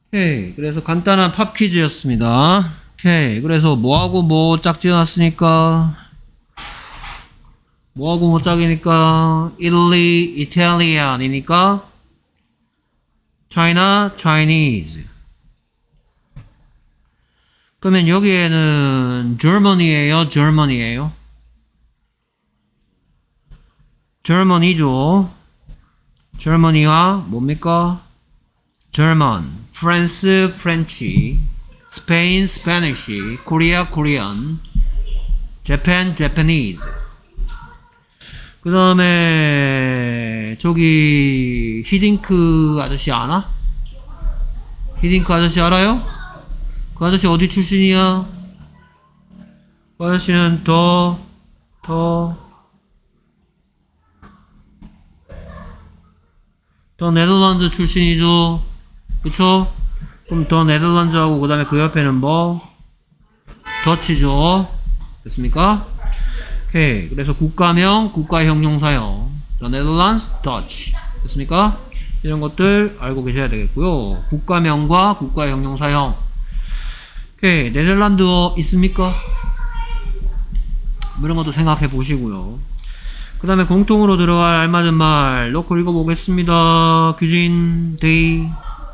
오케이. 그래서 간단한 팝 퀴즈였습니다. 오케이. 그래서 뭐하고 뭐 짝지어놨으니까 뭐하고 뭐 짝이니까 Italy, Italian이니까 China, Chinese. 그러면 여기에는 Germany예요, Germany예요? Germany죠. Germany와 뭡니까? German, France, French, Spain, Spanish, Korea, Korean, Japan, Japanese. 그 다음에 저기 히딩크 아저씨 아나? 히딩크 아저씨 알아요? 그 아저씨 어디 출신이야? 그 아저씨는 더 네덜란드 출신이죠. 그쵸? 그럼 더 네덜란드하고 그 다음에 그 옆에는 뭐? 더치죠. 됐습니까? 오케이. 그래서 국가명, 국가형용사형. 더 네덜란드, 더치. 됐습니까? 이런 것들 알고 계셔야 되겠고요. 국가명과 국가형용사형. 오케이. 네덜란드어 있습니까? 이런 것도 생각해 보시고요. 그 다음에 공통으로 들어갈 알맞은 말 넣고 읽어보겠습니다. 규진, 데이.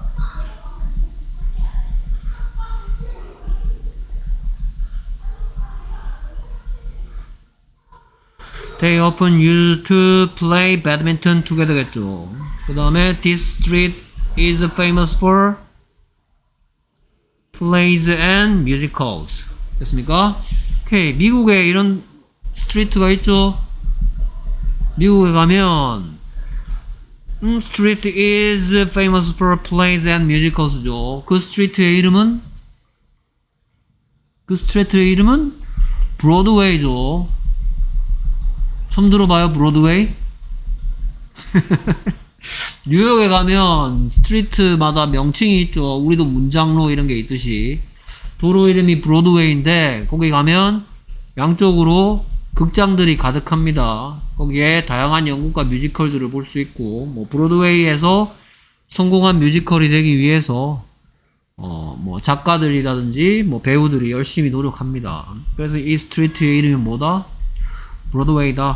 They often used to play badminton together겠죠. 그 다음에 this street is famous for plays and musicals. 됐습니까? 오케이. 미국에 이런 스트리트가 있죠. 미국에 가면 street is famous for plays and musicals죠. 그 스트리트의 이름은 브로드웨이죠. 처음 들어봐요, 브로드웨이? 뉴욕에 가면 스트리트마다 명칭이 있죠. 우리도 문장로 이런 게 있듯이 도로 이름이 브로드웨이인데 거기 가면 양쪽으로 극장들이 가득합니다. 거기에 다양한 연극과 뮤지컬들을 볼 수 있고, 뭐 브로드웨이에서 성공한 뮤지컬이 되기 위해서 뭐 작가들이라든지 뭐 배우들이 열심히 노력합니다. 그래서 이 스트리트의 이름이 뭐다? 브로드웨이다.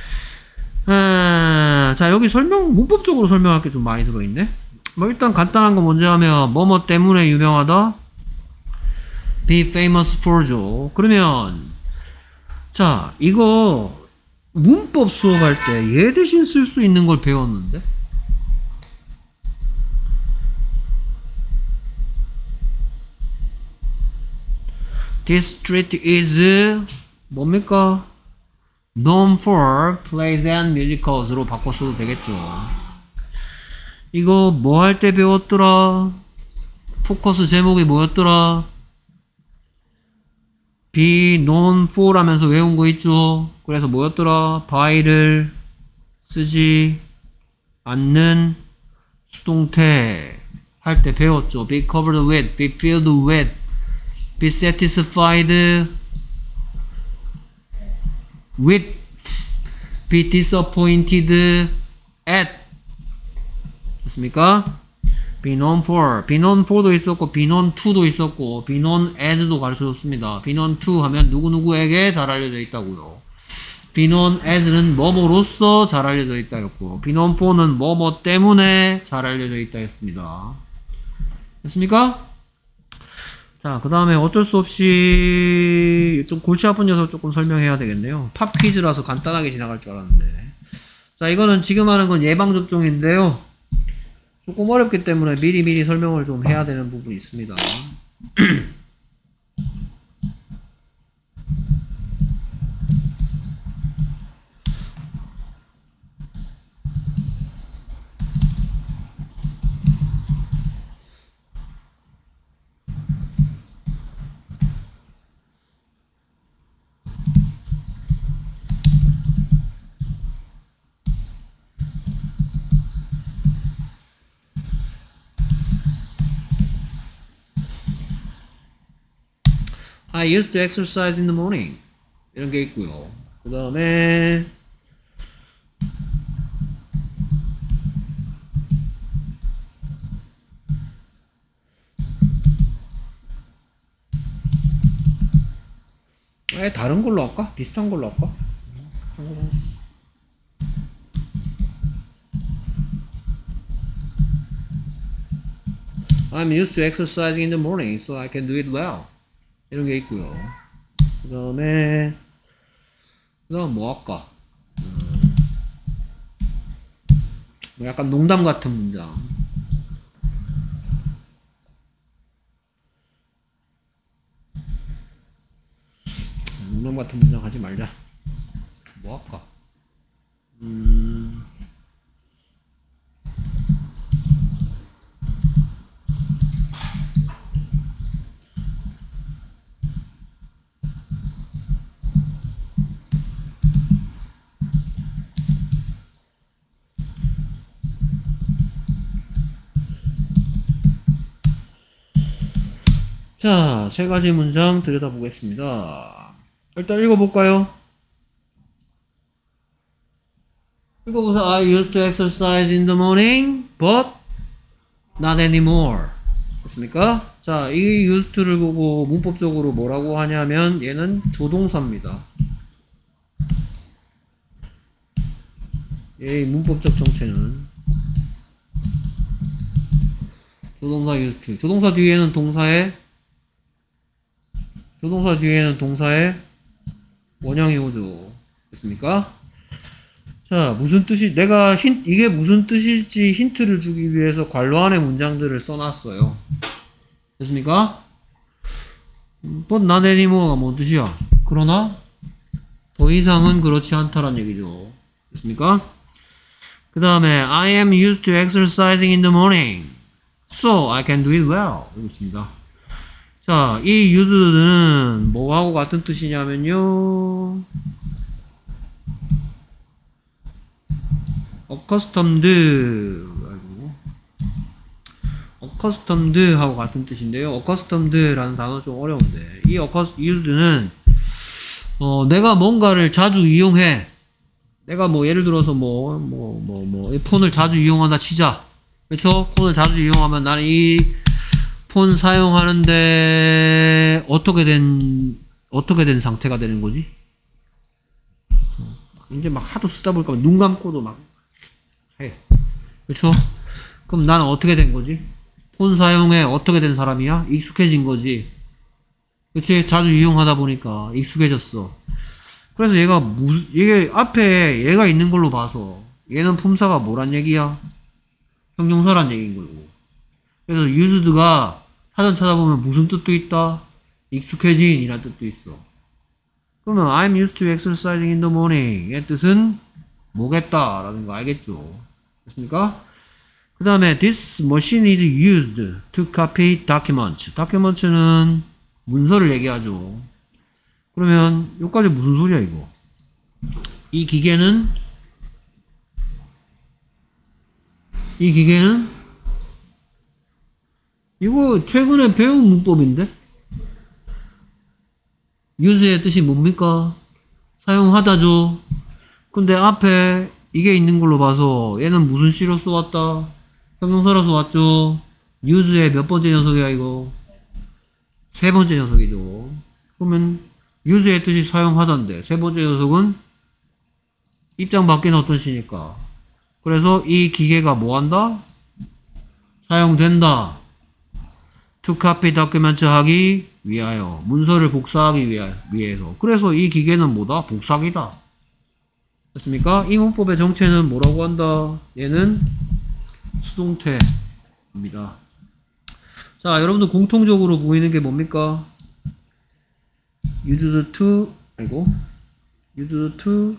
자, 여기 문법적으로 설명할 게 좀 많이 들어있네. 뭐 일단 간단한 거 먼저 하면 뭐뭐 때문에 유명하다? be famous for죠. 그러면 자, 이거 문법 수업할 때 얘 대신 쓸 수 있는 걸 배웠는데 This street is 뭡니까? known for plays and musicals로 바꿔 써도 되겠죠. 이거 뭐 할 때 배웠더라? 포커스 제목이 뭐였더라? be known for 라면서 외운 거 있죠. 그래서 뭐였더라? by를 쓰지 않는 수동태 할 때 배웠죠. be covered with, be filled with, be satisfied with, be disappointed at. 됐습니까? be known for, be known for도 있었고 be known to도 있었고 be known as도 가르쳐줬습니다. be known to 하면 누구누구에게 잘 알려져 있다고요. be known as는 뭐뭐로서 잘 알려져 있다 했고 be known for는 뭐뭐 때문에 잘 알려져 있다 했습니다. 됐습니까? 자, 그 다음에 어쩔 수 없이 좀 골치 아픈 녀석 조금 설명해야 되겠네요. 팝 퀴즈라서 간단하게 지나갈 줄 알았는데. 자, 이거는 지금 하는 건 예방접종인데요. 조금 어렵기 때문에 미리 설명을 좀 해야 되는 부분이 있습니다. I used to exercise in the morning. 이런 게 있고요. 그 다음에 아예 다른 걸로 할까? 비슷한 걸로 할까? I'm used to exercising in the morning, so I can do it well. 이런 게 있고요. 그 다음 뭐 할까? 뭐 약간 농담 같은 문장. 농담 같은 문장 하지 말자. 뭐 할까? 자, 세 가지 문장 들여다보겠습니다. 일단 읽어볼까요? 읽어보세요. I used to exercise in the morning, but not anymore. 됐습니까? 자, 이 used to를 보고 문법적으로 뭐라고 하냐면 얘는 조동사입니다. 얘의 문법적 정체는 조동사 used to. 조동사 뒤에는 동사의 원형이 오죠. 됐습니까? 자, 무슨 뜻이, 이게 무슨 뜻일지 힌트를 주기 위해서 괄호 안에 문장들을 써놨어요. 됐습니까? But not anymore가 뭔 뜻이야? 그러나 더 이상은 그렇지 않다란 얘기죠. 됐습니까? 그 다음에 I am used to exercising in the morning, so I can do it well. 여기 있습니다. 자, 이 used는 뭐하고 같은 뜻이냐면요, accustomed 하고 같은 뜻인데요. accustomed라는 단어 좀 어려운데, 이 used는 내가 뭔가를 자주 이용해. 내가 뭐 예를 들어서 폰을 자주 이용한다 치자. 그렇죠? 폰을 자주 이용하면 나는 이 폰 사용하는데 어떻게 된 상태가 되는 거지? 이제 막 하도 쓰다 보니까 눈 감고도 막 해. 그렇죠? 그럼 나는 어떻게 된 거지? 폰 사용에 어떻게 된 사람이야? 익숙해진 거지. 그치? 자주 이용하다 보니까 익숙해졌어. 그래서 이게 앞에 얘가 있는 걸로 봐서 얘는 품사가 뭐란 얘기야? 형용사란 얘기인 거고. 그래서 used가 사전 찾아보면 무슨 뜻도 있다? 익숙해진 이란 뜻도 있어. 그러면 I'm used to exercising in the morning 의 뜻은 뭐겠다 라는 거 알겠죠? 됐습니까? 그 다음에 this machine is used to copy documents. documents는 문서를 얘기하죠. 그러면 여기까지 무슨 소리야 이거? 이 기계는 이거 최근에 배운 문법인데? use의 뜻이 뭡니까? 사용하다죠. 근데 앞에 이게 있는 걸로 봐서 얘는 무슨 시로 써왔다? 형용사로 써왔죠. use의 몇 번째 녀석이야 이거? 세 번째 녀석이죠. 그러면 use의 뜻이 사용하다인데 세 번째 녀석은 입장 밖에는 어떤 시니까. 그래서 이 기계가 뭐한다? 사용된다. to copy documents 하기 위하여, 문서를 복사하기 위해서. 그래서 이 기계는 뭐다? 복사기다. 됐습니까? 이 문법의 정체는 뭐라고 한다? 얘는 수동태입니다. 자, 여러분들 공통적으로 보이는 게 뭡니까? used to, used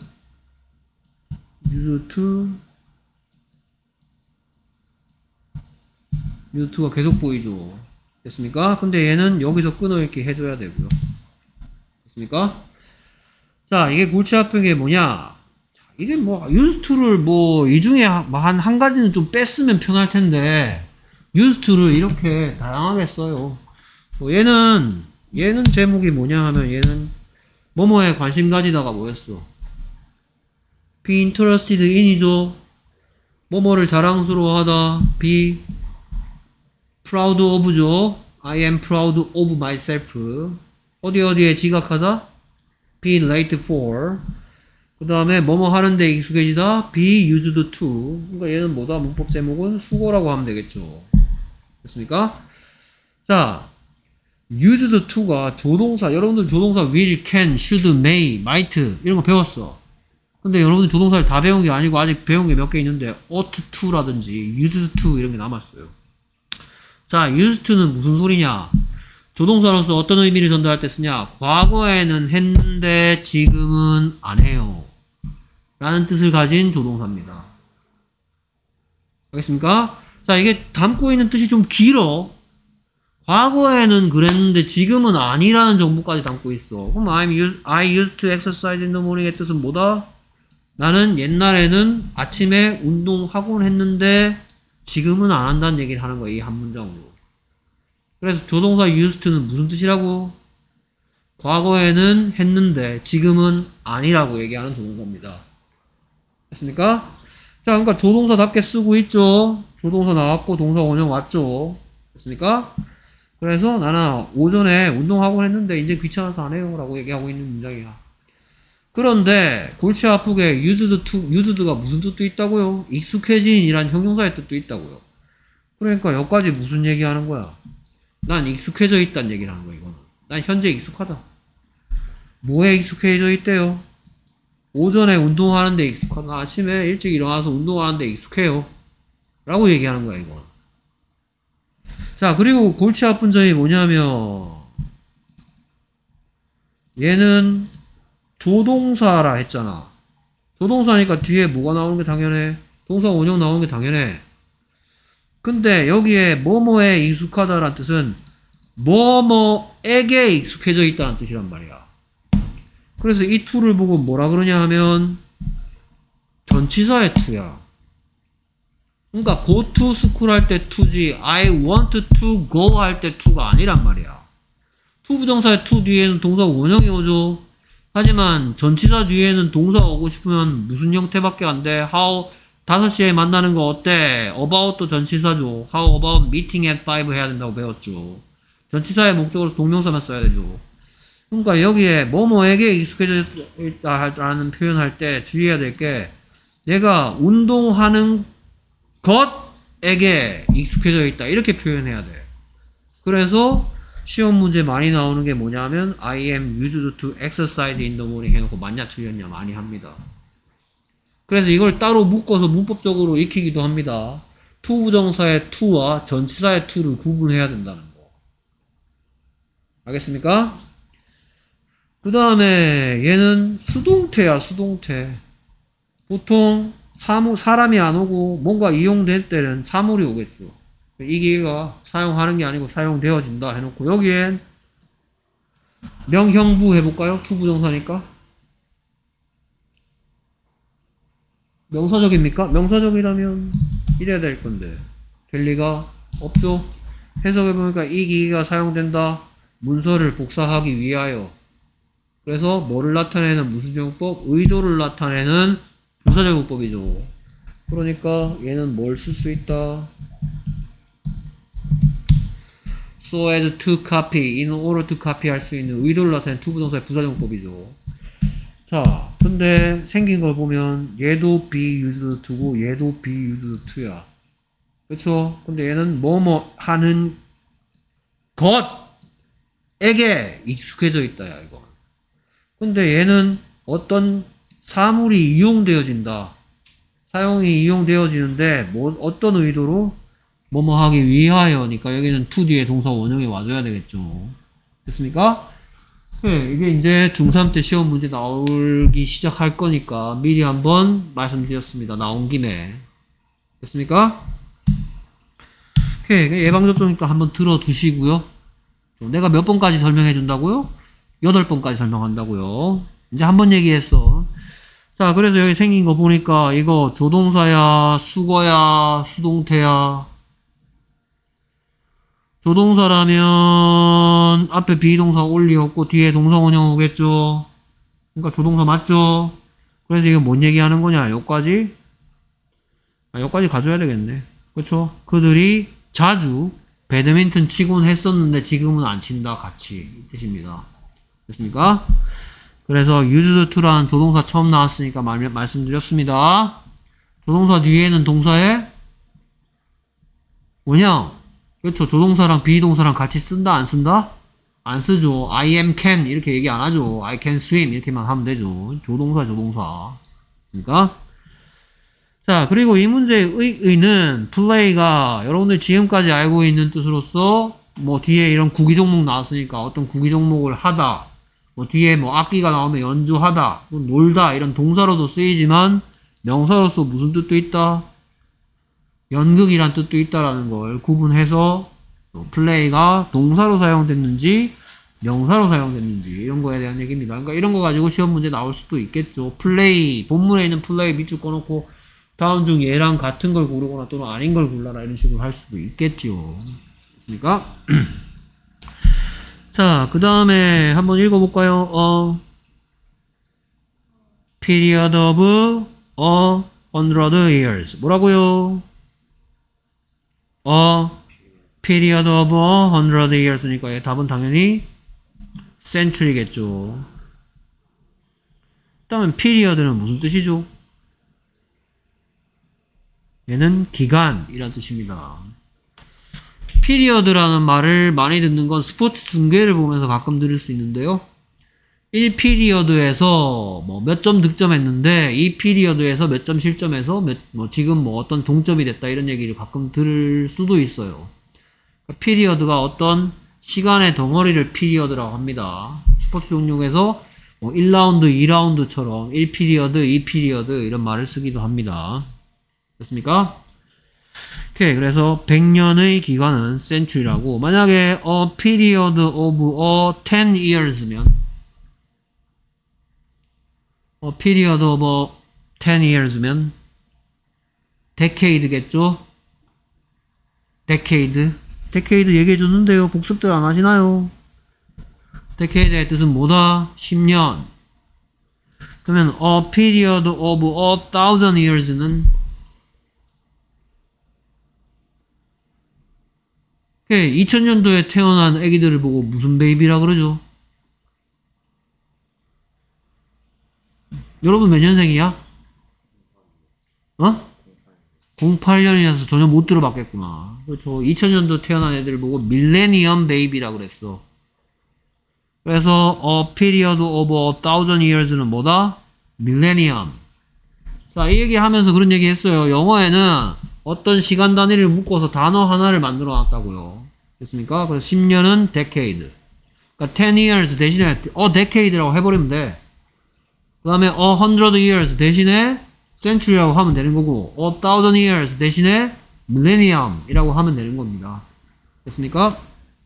to가 계속 보이죠. 됐습니까? 근데 얘는 여기서 끊어읽기 해줘야 되고요. 됐습니까? 자, 이게 골치 아픈 게 뭐냐? 자, 이게 used to를 이 중에 한 가지는 좀 뺐으면 편할 텐데, used to를 이렇게 다양하게 써요. 얘는 제목이 뭐냐 하면 얘는 뭐뭐에 관심 가지다가 뭐였어? be interested in이죠. 뭐뭐를 자랑스러워하다. be proud of죠. I am proud of myself. 어디에 지각하다? be late for. 그 다음에 뭐뭐 하는데 익숙해지다 be used to. 그러니까 얘는 뭐다? 문법 제목은 수거라고 하면 되겠죠. 됐습니까? 자, used to가 조동사, 여러분들 조동사 will, can, should, may, might 이런 거 배웠어. 근데 여러분들 조동사를 다 배운 게 아니고 아직 배운 게 몇 개 있는데 ought to라든지 used to 이런 게 남았어요. 자, used to는 무슨 소리냐? 조동사로서 어떤 의미를 전달할 때 쓰냐? 과거에는 했는데 지금은 안 해요. 라는 뜻을 가진 조동사입니다. 알겠습니까? 자, 이게 담고 있는 뜻이 좀 길어. 과거에는 그랬는데 지금은 아니라는 정보까지 담고 있어. 그럼 I used to exercise in the morning의 뜻은 뭐다? 나는 옛날에는 아침에 운동하곤 했는데 지금은 안 한다는 얘기를 하는 거야. 이 한 문장으로. 그래서 조동사 used to는 무슨 뜻이라고? 과거에는 했는데 지금은 아니라고 얘기하는 조동사입니다. 됐습니까? 자, 그러니까 조동사답게 쓰고 있죠. 조동사 나왔고 동사 원형 왔죠. 됐습니까? 그래서 나는 오전에 운동하곤 했는데 이제 귀찮아서 안 해요 라고 얘기하고 있는 문장이야. 그런데 골치 아프게 used가 무슨 뜻도 있다고요? 익숙해진이란 형용사의 뜻도 있다고요. 그러니까 여기까지 무슨 얘기하는 거야? 난 익숙해져 있다는 얘기를 하는 거야. 이거는 난 현재 익숙하다. 뭐에 익숙해져 있대요? 오전에 운동하는데 익숙하다. 아침에 일찍 일어나서 운동하는데 익숙해요 라고 얘기하는 거야. 이거. 자, 그리고 골치 아픈 점이 뭐냐면 얘는 조동사라 했잖아. 조동사니까 뒤에 뭐가 나오는 게 당연해? 동사 원형 나오는 게 당연해. 근데 여기에 뭐뭐에 익숙하다라는 뜻은 뭐뭐에게 익숙해져 있다는 뜻이란 말이야. 그래서 이 to를 보고 뭐라 그러냐 하면 전치사의 to야. 그러니까 go to school 할 때 to지 I want to go 할 때 to가 아니란 말이야. to 부정사의 to 뒤에는 동사 원형이 오죠. 하지만 전치사 뒤에는 동사 오고 싶으면 무슨 형태밖에 안 돼? How 5시에 만나는 거 어때? about도 전치사죠. How about meeting at 5 해야 된다고 배웠죠. 전치사의 목적으로 동명사만 써야 되죠. 그러니까 여기에 뭐뭐에게 익숙해져 있다라는 표현할 때 주의해야 될 게 얘가 운동하는 것에게 익숙해져 있다 이렇게 표현해야 돼. 그래서 시험 문제 많이 나오는 게 뭐냐면 I am used to exercise in the morning 해놓고 맞냐 틀렸냐 많이 합니다. 그래서 이걸 따로 묶어서 문법적으로 익히기도 합니다. to 부정사의 to와 전치사의 to를 구분해야 된다는 거. 알겠습니까? 그 다음에 얘는 수동태야. 수동태. 보통 사람이 안 오고 뭔가 이용될 때는 사물이 오겠죠. 이 기계가 사용하는 게 아니고 사용되어진다 해놓고 여기엔 명형부 해볼까요? to 부정사니까. 명사적입니까? 명사적이라면 이래야 될 건데 될 리가 없죠. 해석해보니까 이 기기가 사용된다. 문서를 복사하기 위하여. 그래서 뭐를 나타내는 무슨 제공법? 의도를 나타내는 부사제공법이죠. 그러니까 얘는 뭘 쓸 수 있다? so as to copy, in order to copy 할 수 있는 의도를 나타내는 to 부정사의 부사제공법이죠. 자, 근데 생긴 걸 보면 얘도 be used to고 얘도 be used to야. 그쵸? 근데 얘는 뭐뭐 하는 것에게 익숙해져 있다야 이거. 근데 얘는 어떤 사물이 이용되어진다. 사용이 이용되어지는데 뭐 어떤 의도로? 뭐뭐 하기 위하여니까 여기는 to 뒤에 동사 원형이 와줘야 되겠죠. 됐습니까? 네, 이게 이제 중3 때 시험 문제 나오기 시작할 거니까 미리 한번 말씀드렸습니다. 나온 김에. 됐습니까? 오케이. 예방접종이니까 한번 들어두시고요. 내가 몇 번까지 설명해 준다고요? 8번까지 설명한다고요. 이제 한 번 얘기했어. 자, 그래서 여기 생긴 거 보니까 이거 조동사야, 수거야, 수동태야. 조동사라면 앞에 비동사 올리었고 뒤에 동사 원형 오겠죠. 그러니까 조동사 맞죠? 그래서 이게 뭔 얘기하는 거냐? 여기까지? 여기까지 가져야 되겠네. 그쵸? 그들이 자주 배드민턴 치곤 했었는데 지금은 안 친다. 같이 이 뜻입니다. 됐습니까? 그래서 used to라는 조동사 처음 나왔으니까 말씀드렸습니다. 조동사 뒤에는 동사에 뭐냐? 그렇죠. 조동사랑 비동사랑 같이 쓴다 안 쓴다? 안 쓰죠. I am can 이렇게 얘기 안 하죠. I can swim 이렇게만 하면 되죠. 조동사. 그러니까 자, 그리고 이 문제의 의는 play가 여러분들 지금까지 알고 있는 뜻으로서 뭐 뒤에 이런 구기 종목 나왔으니까 어떤 구기 종목을 하다, 뭐 뒤에 뭐 악기가 나오면 연주하다, 뭐 놀다 이런 동사로도 쓰이지만 명사로서 무슨 뜻도 있다? 연극이란 뜻도 있다라는 걸 구분해서 play가 동사로 사용됐는지 명사로 사용됐는지 이런 거에 대한 얘기입니다. 그러니까 이런 거 가지고 시험 문제 나올 수도 있겠죠. play, 본문에 있는 play 밑줄 꺼놓고 다음 중 얘랑 같은 걸 고르거나 또는 아닌 걸 골라라 이런 식으로 할 수도 있겠죠. 됐습니까? 자, 그 다음에 한번 읽어볼까요? period of 100 years. 뭐라고요? period of 100 years니까 답은 당연히 century겠죠. 그 다음에 period는 무슨 뜻이죠? 얘는 기간이란 뜻입니다. period라는 말을 많이 듣는 건 스포츠 중계를 보면서 가끔 들을 수 있는데요. 1피리어드에서 뭐 몇 점 득점했는데 이 피리어드에서 몇 점 실점해서 뭐 지금 뭐 어떤 동점이 됐다 이런 얘기를 가끔 들을 수도 있어요. 그러니까 피리어드가 어떤 시간의 덩어리를 피리어드라고 합니다. 스포츠 종목에서 뭐 1라운드, 2라운드처럼 1피리어드, 2피리어드 이런 말을 쓰기도 합니다. 됐습니까? 오케이, 그래서 100년의 기간은 century라고, 만약에 a period of 10 years면 a period of 10 years면 decade겠죠? decade 얘기해줬는데요. 복습들 안 하시나요? decade의 뜻은 뭐다? 10년. 그러면 a period of 1000 years는 2000년도에 태어난 애기들을 보고 무슨 베이비라 그러죠? 여러분 몇 년생이야? 08년이라서 전혀 못 들어봤겠구나. 그렇죠. 2000년도 태어난 애들을 보고 밀레니엄 베이비라 그랬어. 그래서 a period of 1000 years는 뭐다? 밀레니엄. 자, 이 얘기 하면서 그런 얘기 했어요. 영어에는 어떤 시간 단위를 묶어서 단어 하나를 만들어 놨다고요. 됐습니까? 그래서 10년은 decade. 그러니까 10 years 대신에 decade라고 해버리면 돼. 그 다음에 100 years 대신에 century라고 하면 되는 거고 1000 years 대신에 millennium이라고 하면 되는 겁니다. 됐습니까?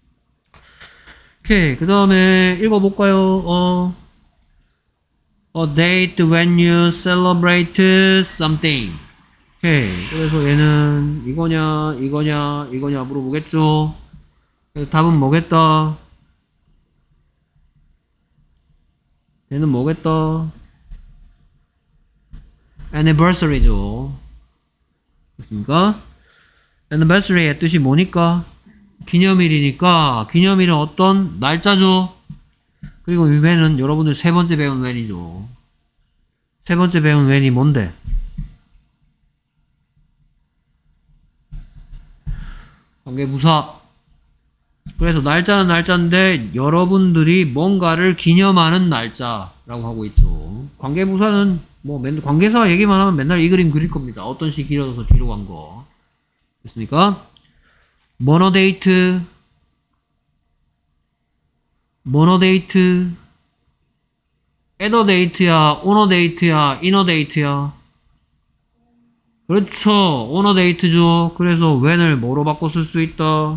오케이. 그 다음에 읽어볼까요? A date when you celebrate something. 오케이. 그래서 얘는 이거냐 물어보겠죠. 그래서 답은 뭐겠다? 얘는 뭐겠다? anniversary죠. 됐습니까? anniversary의 뜻이 뭐니까? 기념일이니까 기념일은 어떤 날짜죠? 그리고 이 when은 여러분들 세 번째 배운 when이죠. 세 번째 배운 when이 뭔데? 관계부사. 그래서 날짜는 날짜인데 여러분들이 뭔가를 기념하는 날짜라고 하고 있죠. 관계부사는 뭐 관계사 얘기만 하면 맨날 이 그림 그릴 겁니다. 어떤 시 길어져서 뒤로 간 거. 됐습니까? 모노데이트, 에더데이트야, 오너데이트야, 이너데이트야. 그렇죠. 오너데이트죠. 그래서 when을 뭐로 바꿔 쓸 수 있다?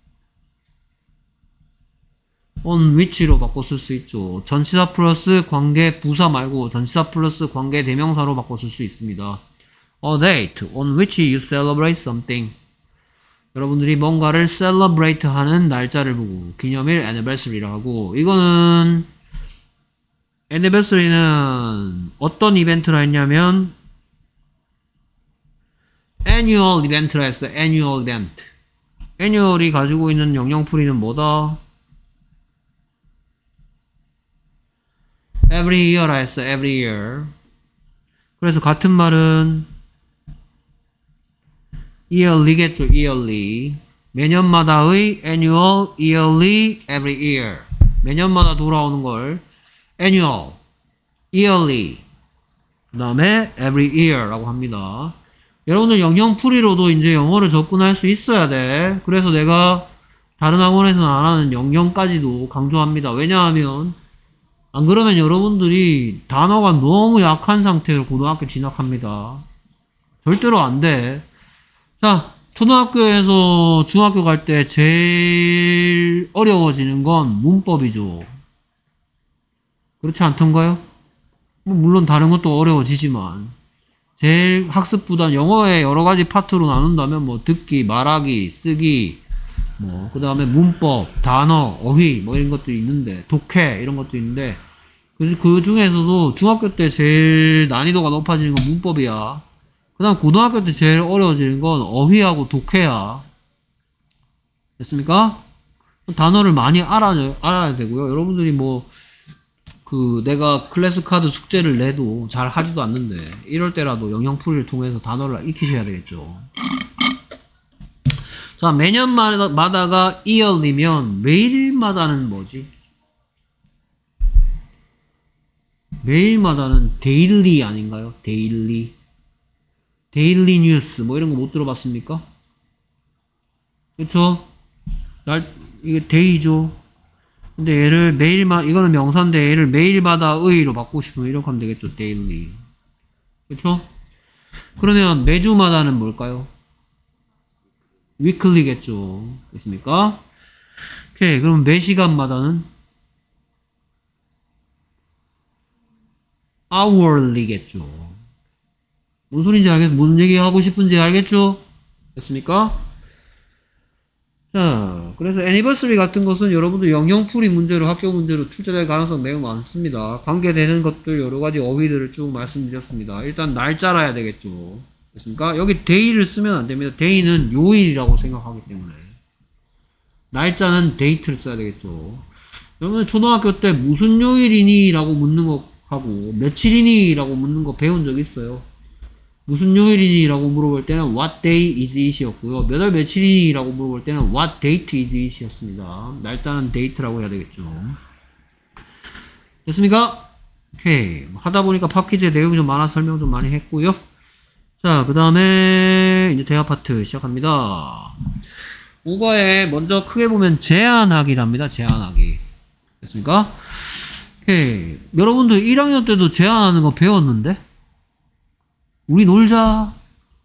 on which로 바꿔 쓸 수 있죠. 전치사 플러스 관계 부사 말고 전치사 플러스 관계 대명사로 바꿔 쓸 수 있습니다. A date on which you celebrate something. 여러분들이 뭔가를 celebrate 하는 날짜를 보고 기념일 anniversary라고 하고, 이거는 anniversary는 어떤 이벤트라 했냐면 annual event라 했어. annual event. annual이 가지고 있는 영영풀이는 뭐다? every year라 했어. every year. 그래서 같은 말은 yearly겠죠. yearly. 매년마다의 annual, yearly, every year. 매년마다 돌아오는 걸 annual, yearly, 그 다음에 every year라고 합니다. 여러분들 영영풀이로도 이제 영어를 접근할 수 있어야 돼. 그래서 내가 다른 학원에서는 안 하는 영영까지도 강조합니다. 왜냐하면 안 그러면 여러분들이 단어가 너무 약한 상태로 고등학교 진학합니다. 절대로 안 돼. 자, 초등학교에서 중학교 갈 때 제일 어려워지는 건 문법이죠. 그렇지 않던가요? 물론 다른 것도 어려워지지만 제일 학습보다 영어의 여러 가지 파트로 나눈다면 뭐 듣기, 말하기, 쓰기, 뭐 그 다음에 문법, 단어, 어휘 뭐 이런 것도 있는데 독해 이런 것도 있는데 그 중에서도 중학교 때 제일 난이도가 높아지는 건 문법이야. 그 다음 고등학교 때 제일 어려워지는 건 어휘하고 독해야. 됐습니까? 단어를 많이 알아야 되고요. 여러분들이 뭐 내가 클래스 카드 숙제를 내도 잘 하지도 않는데 이럴 때라도 영영풀이를 통해서 단어를 익히셔야 되겠죠. 자, 매년마다가 yearly면 매일마다는 뭐지? 매일마다는 daily 아닌가요? daily 뉴스 뭐 이런 거 못 들어봤습니까? 그쵸? 이게 day죠. 근데 얘를 이거는 명사인데 얘를 매일마다의로 바꾸고 싶으면 이렇게 하면 되겠죠. daily. 그쵸? 그러면 매주마다는 뭘까요? weekly겠죠. 됐습니까? 오케이. 그럼 매 시간마다는 hourly겠죠. 무슨 소린지 알겠죠? 무슨 얘기 하고 싶은지 알겠죠? 됐습니까? 자, 그래서 anniversary 같은 것은 여러분들 영영풀이 문제로 학교 문제로 출제될 가능성 매우 많습니다. 관계되는 것들 여러 가지 어휘들을 쭉 말씀드렸습니다. 일단 날짜 알아야 되겠죠. 됐습니까? 여기 day를 쓰면 안 됩니다. day는 요일이라고 생각하기 때문에 날짜는 date를 써야 되겠죠. 여러분 초등학교 때 무슨 요일이니? 라고 묻는 거 하고 며칠이니? 라고 묻는 거 배운 적 있어요? 무슨 요일이니? 라고 물어볼 때는 what day is it 이었고요. 몇 월 며칠이니? 라고 물어볼 때는 what date is it 이었습니다. 날짜는 date라고 해야 되겠죠. 됐습니까? 오케이. 하다 보니까 팝퀴즈의 내용이 좀 많아 설명 좀 많이 했고요. 자, 그 다음에 이제 대화 파트 시작합니다. 5과에 먼저 크게 보면 제안하기랍니다. 제안하기. 됐습니까? 오케이. 여러분들 1학년 때도 제안하는 거 배웠는데? 우리 놀자.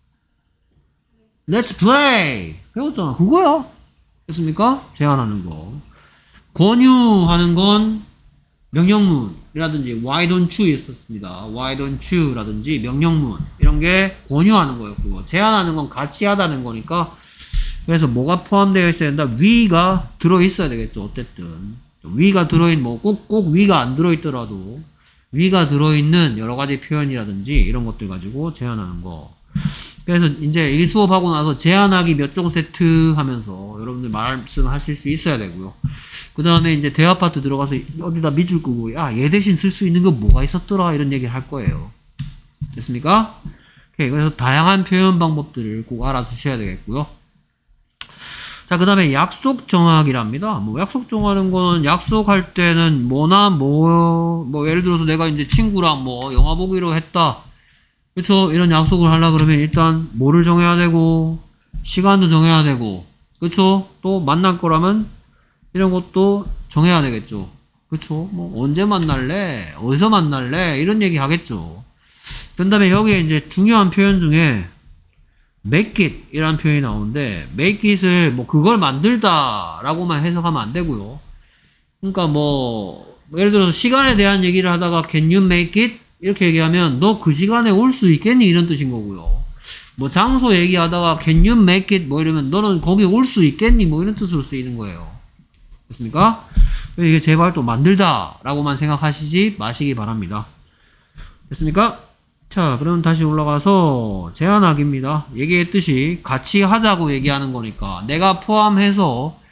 Let's play. 배웠잖아. 그거야. 됐습니까? 제안하는 거. 권유하는 건 명령문이라든지 why don't you 있었습니다. why don't you 라든지 명령문 이런 게 권유하는 거였고요. 제안하는 건 같이 하다는 거니까 그래서 뭐가 포함되어 있어야 된다? we가 들어있어야 되겠죠. 어쨌든 we가 들어있는 뭐 꼭 we가 안 들어있더라도 we가 들어있는 여러 가지 표현이라든지 이런 것들 가지고 제안하는 거. 그래서 이제 이 수업하고 나서 제안하기 몇 종 세트 하면서 여러분들 말씀하실 수 있어야 되고요. 그 다음에 이제 대화 파트 들어가서 어디다 밑줄 끄고 얘 대신 쓸 수 있는 거 뭐가 있었더라 이런 얘기를 할 거예요. 됐습니까? 오케이. 그래서 다양한 표현 방법들을 꼭 알아두셔야 되겠고요. 자, 그 다음에 약속 정하기랍니다. 뭐 약속 정하는 건 약속할 때는 뭐 예를 들어서 내가 이제 친구랑 뭐 영화 보기로 했다. 그쵸? 이런 약속을 하려 그러면 일단 뭐를 정해야 되고 시간도 정해야 되고 그쵸? 또 만날 거라면 이런 것도 정해야 되겠죠. 그쵸? 뭐 언제 만날래? 어디서 만날래? 이런 얘기 하겠죠. 그 다음에 여기에 이제 중요한 표현 중에 make it 이라는 표현이 나오는데 make it을 뭐 그걸 만들다 라고만 해석하면 안 되고요. 그러니까 뭐 예를 들어서 시간에 대한 얘기를 하다가 can you make it? 이렇게 얘기하면 너 그 시간에 올 수 있겠니? 이런 뜻인 거고요. 뭐 장소 얘기하다가 can you make it? 뭐 이러면 너는 거기 올 수 있겠니? 뭐 이런 뜻으로 쓰이는 거예요. 됐습니까? 이게 제발 또 만들다 라고만 생각하시지 마시기 바랍니다. 됐습니까? 자, 그럼 다시 올라가서 제안하기입니다. 얘기했듯이 같이 하자고 얘기하는 거니까 내가 포함해서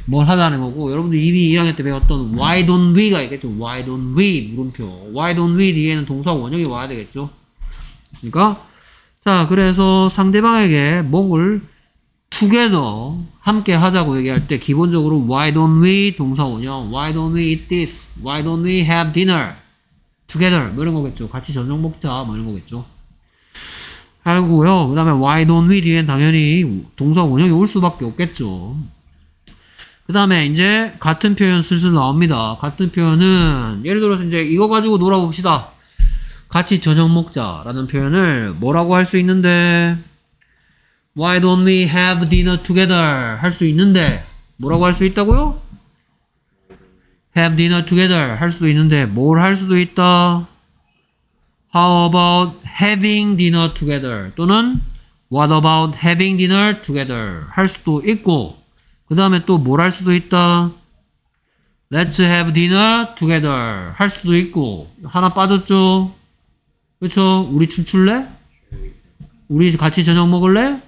뭘 하자는 거고, 여러분들 이미 1학년 때 배웠던 why don't we가 있겠죠. why don't we 물음표. why don't we 뒤에는 동사 원형이 와야 되겠죠. 됐습니까? 자, 그래서 상대방에게 뭘 together 함께 하자고 얘기할 때 기본적으로 why don't we 동사 원형, why don't we eat this, why don't we have dinner together 뭐 이런 거겠죠. 같이 저녁 먹자 뭐 이런 거겠죠. 알고요. 그 다음에 why don't we 뒤엔 당연히 동사 원형이 올 수밖에 없겠죠. 그 다음에 이제 같은 표현 슬슬 나옵니다. 같은 표현은 예를 들어서 이제 이거 가지고 놀아봅시다. 같이 저녁 먹자 라는 표현을 뭐라고 할 수 있는데 why don't we have dinner together 할 수 있는데 뭐라고 할 수 있다고요? have dinner together 할 수도 있는데 뭘 할 수도 있다? How about having dinner together 또는 What about having dinner together 할 수도 있고 그 다음에 또 뭘 할 수도 있다? Let's have dinner together 할 수도 있고 하나 빠졌죠? 그쵸? 우리 춤출래? 우리 같이 저녁 먹을래?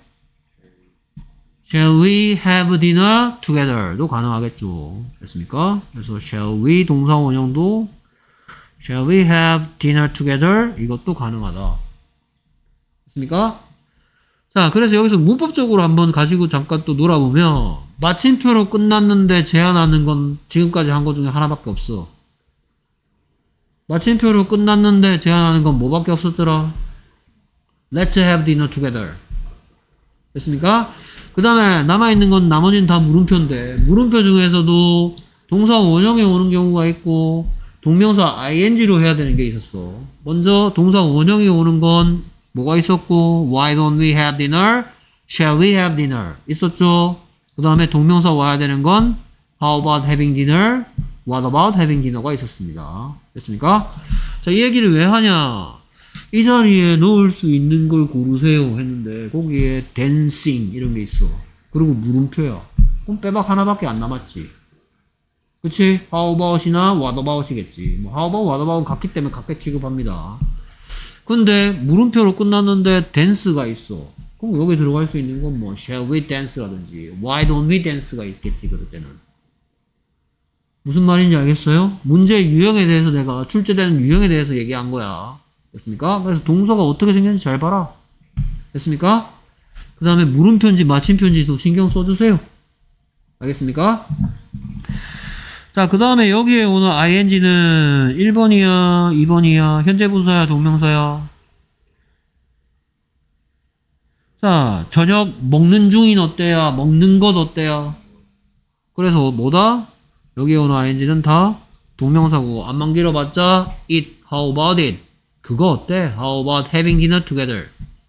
Shall we have dinner together도 가능하겠죠. 됐습니까? 그래서 shall we 동사 원형도 Shall we have dinner together? 이것도 가능하다. 됐습니까? 자, 그래서 여기서 문법적으로 한번 가지고 잠깐 또 놀아보면 마침표로 끝났는데 제한하는 건 지금까지 한 것 중에 하나밖에 없어. 마침표로 끝났는데 제한하는 건 뭐밖에 없었더라? Let's have dinner together. 됐습니까? 그 다음에 남아있는 건 나머지는 다 물음표인데 물음표 중에서도 동사 원형이 오는 경우가 있고 동명사 ing로 해야 되는 게 있었어. 먼저 동사 원형이 오는 건 뭐가 있었고 Why don't we have dinner? Shall we have dinner? 있었죠. 그 다음에 동명사 와야 되는 건 How about having dinner? What about having dinner가 있었습니다. 됐습니까? 자, 이 얘기를 왜 하냐? 이 자리에 넣을 수 있는 걸 고르세요 했는데 거기에 dancing 이런 게 있어. 그리고 물음표야. 그럼 빼박 하나밖에 안 남았지. 그치? How about이나 what about이겠지. 뭐 how about, what about 같기 때문에 각각 취급합니다. 근데 물음표로 끝났는데 dance가 있어. 그럼 여기 들어갈 수 있는 건 뭐 shall we dance라든지 why don't we dance가 있겠지. 그럴 때는. 무슨 말인지 알겠어요? 문제 유형에 대해서 내가 출제되는 유형에 대해서 얘기한 거야. 됐습니까? 그래서 동사가 어떻게 생겼는지 잘 봐라. 됐습니까? 그 다음에 물음표인지 마침표인지도 신경 써주세요. 알겠습니까? 자, 그 다음에 여기에 오는 ing는 1번이야, 2번이야, 현재 분사야, 동명사야. 자, 저녁 먹는 중인 어때야? 먹는 것 어때야? 그래서 뭐다? 여기에 오는 ing는 다 동명사고 안만 길어봤자 it, how about it? 그거 어때? How about having dinner together?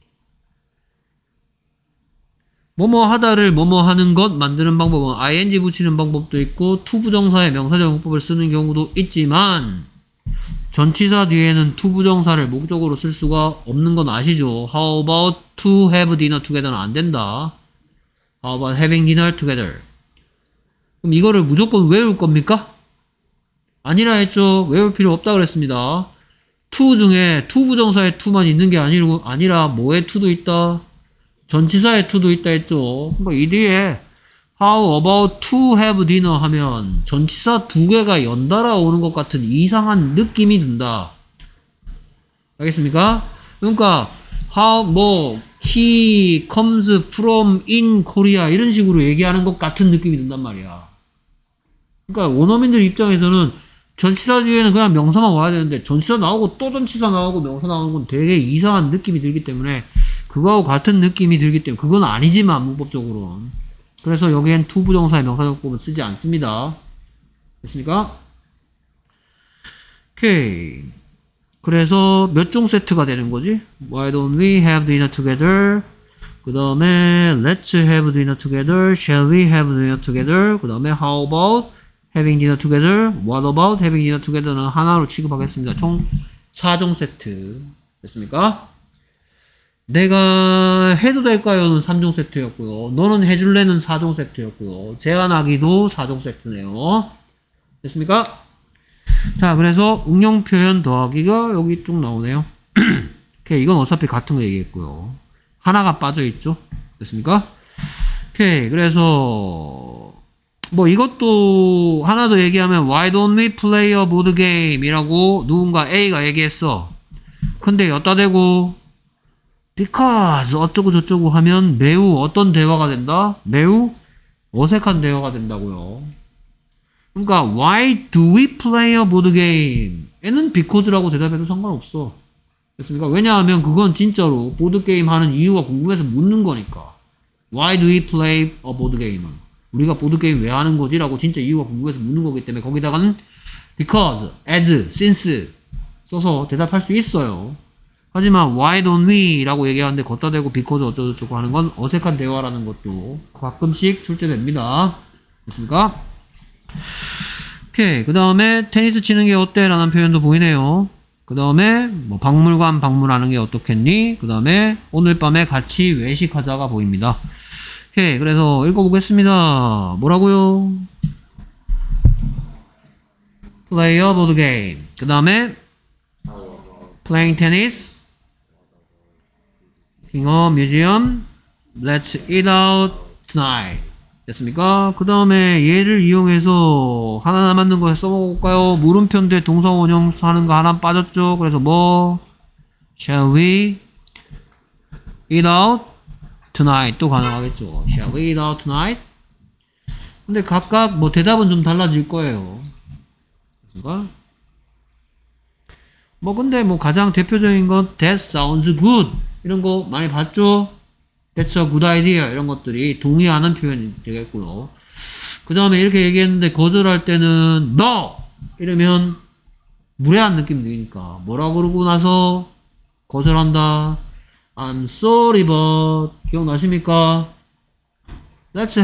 뭐뭐 하다를 뭐뭐 하는 것 만드는 방법은 ing 붙이는 방법도 있고 투부정사의 명사적용법을 쓰는 경우도 있지만 전치사 뒤에는 투부정사를 목적으로 쓸 수가 없는 건 아시죠? How about to have dinner together는 안 된다. How about having dinner together? 그럼 이거를 무조건 외울 겁니까? 아니라 했죠. 외울 필요 없다 그랬습니다. to 중에 투부정사의 to만 있는 게 아니라 뭐의 to도 있다? 전치사의 to도 있다 했죠. 그러니까 이 뒤에 how about to have dinner 하면 전치사 두 개가 연달아 오는 것 같은 이상한 느낌이 든다. 알겠습니까? 그러니까 he comes from in Korea 이런 식으로 얘기하는 것 같은 느낌이 든단 말이야. 그러니까 원어민들 입장에서는 전치사 뒤에는 그냥 명사만 와야 되는데 전치사 나오고 또 전치사 나오고 명사 나오는 건 되게 이상한 느낌이 들기 때문에 그거하고 같은 느낌이 들기 때문에 그건 아니지만 문법적으로는 그래서 여기엔 투부정사의 명사적법은 쓰지 않습니다. 됐습니까? 오케이. 그래서 몇 종 세트가 되는 거지? Why don't we have dinner together? 그 다음에 Let's have dinner together. Shall we have dinner together? 그 다음에 How about having dinner together? What about having dinner together는 하나로 취급하겠습니다. 총 4종 세트. 됐습니까? 내가 해도 될까요는 3종 세트였고요. 너는 해줄래는 4종 세트였고요. 제안하기도 4종 세트네요. 됐습니까? 자, 그래서 응용 표현 더하기가 여기 쭉 나오네요. 오케이, 이건 어차피 같은 거 얘기했고요. 하나가 빠져있죠. 됐습니까? 오케이, 그래서 뭐 이것도 하나 더 얘기하면 Why don't we play a board game? 이라고 누군가 A가 얘기했어. 근데 여따 대고 because 어쩌고 저쩌고 하면 매우 어떤 대화가 된다? 매우 어색한 대화가 된다고요. 그러니까 Why do we play a board game? 얘는 because라고 대답해도 상관없어. 됐습니까? 왜냐하면 그건 진짜로 보드게임 하는 이유가 궁금해서 묻는 거니까. Why do we play a board game? 우리가 보드게임 왜 하는 거지? 라고 진짜 이유가 궁금해서 묻는 거기 때문에 거기다가는 because, as, since 써서 대답할 수 있어요. 하지만 why don't we? 라고 얘기하는데 걷다 대고 because 어쩌고저쩌고 하는 건 어색한 대화라는 것도 가끔씩 출제됩니다. 됐습니까? 오케이. 그 다음에 테니스 치는 게 어때? 라는 표현도 보이네요. 그 다음에 뭐 박물관 방문하는 게 어떻겠니? 그 다음에 오늘 밤에 같이 외식하자가 보입니다. 오케이. 그래서 읽어보겠습니다. 뭐라고요? Play a board game. 그 다음에 playing tennis. Being a museum. Let's eat out tonight. 됐습니까? 그 다음에 얘를 이용해서 하나 남았는 거 써볼까요? 물음표인데 동사 원형 하는 거 하나 빠졌죠? 그래서 뭐 Shall we eat out tonight? 또 가능하겠죠. Shall we eat out tonight? 근데 각각 뭐 대답은 좀 달라질 거예요. 됐습니까? 뭐 근데 뭐 가장 대표적인 건 That sounds good 이런 거 많이 봤죠? That's a good idea 이런 것들이 동의하는 표현이 되겠고요. 그 다음에 이렇게 얘기했는데 거절할 때는 No! 이러면 무례한 느낌 들으니까 뭐라 그러고 나서 거절한다. I'm sorry but 기억나십니까? Let's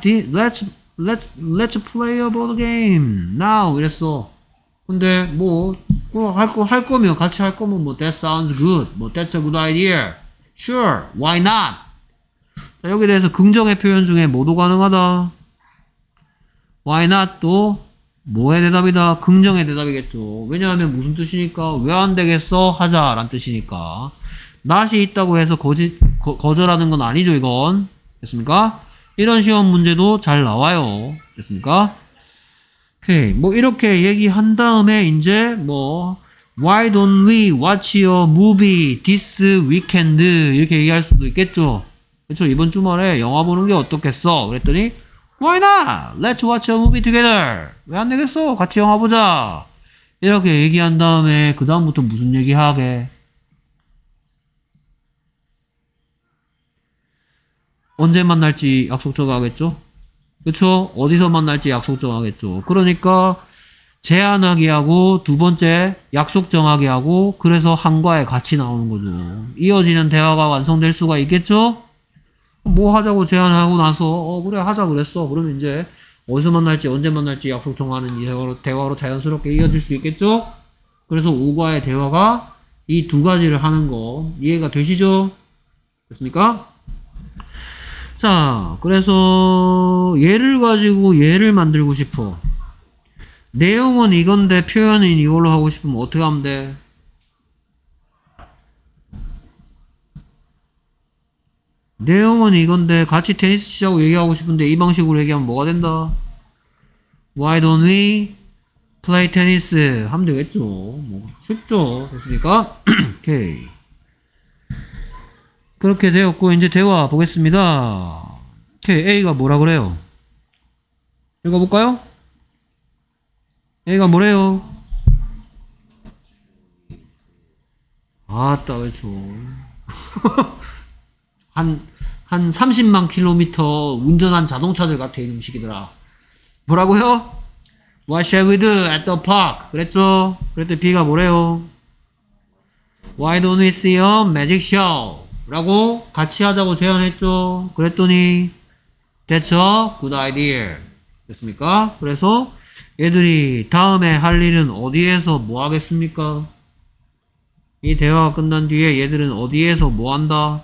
play a board game now 이랬어. 근데 뭐 할 거면 같이 할 거면 뭐 That sounds good 뭐 That's a good idea Sure why not? 자, 여기에 대해서 긍정의 표현 중에 뭐도 가능하다. Why not?도 뭐의 대답이다? 긍정의 대답이겠죠. 왜냐하면 무슨 뜻이니까 왜 안 되겠어? 하자 라는 뜻이니까. not이 있다고 해서 거절하는 건 아니죠 이건. 됐습니까? 이런 시험 문제도 잘 나와요. 됐습니까? 오케이. 뭐 이렇게 얘기한 다음에 이제 뭐 Why don't we watch a movie this weekend? 이렇게 얘기할 수도 있겠죠. 그렇죠. 이번 주말에 영화 보는 게 어떻겠어? 그랬더니 Why not? Let's watch a movie together. 왜 안 되겠어? 같이 영화 보자. 이렇게 얘기한 다음에 그 다음부터 무슨 얘기 하게? 언제 만날지 약속 정하겠죠? 그쵸? 어디서 만날지 약속 정하겠죠. 그러니까 제안하기 하고 두 번째 약속 정하기 하고 그래서 한과에 같이 나오는 거죠. 이어지는 대화가 완성될 수가 있겠죠? 뭐 하자고 제안하고 나서 그래 하자 그랬어. 그러면 이제 어디서 만날지 언제 만날지 약속 정하는 이 대화로 자연스럽게 이어질 수 있겠죠? 그래서 5과의 대화가 이 두 가지를 하는 거 이해가 되시죠? 됐습니까? 자, 그래서 얘를 가지고 얘를 만들고 싶어. 내용은 이건데 표현은 이걸로 하고 싶으면 어떻게 하면 돼? 내용은 이건데 같이 테니스 치자고 얘기하고 싶은데 이 방식으로 얘기하면 뭐가 된다? Why don't we play tennis? 하면 되겠죠. 뭐 쉽죠. 됐습니까? 오케이. 그렇게 되었고 이제 대화 보겠습니다. 오케이. A가 뭐라 그래요? 읽어볼까요? A가 뭐래요? 아따 그렇죠. 한 30만 킬로미터 운전한 자동차들 같아 이 음식이더라. 뭐라고요? What shall we do at the park? 그랬죠? 그랬더니 B가 뭐래요? Why don't we see a magic show? 라고 같이 하자고 제안했죠. 그랬더니 That's a good idea. 됐습니까? 그래서 얘들이 다음에 할 일은 어디에서 뭐 하겠습니까? 이 대화가 끝난 뒤에 얘들은 어디에서 뭐 한다?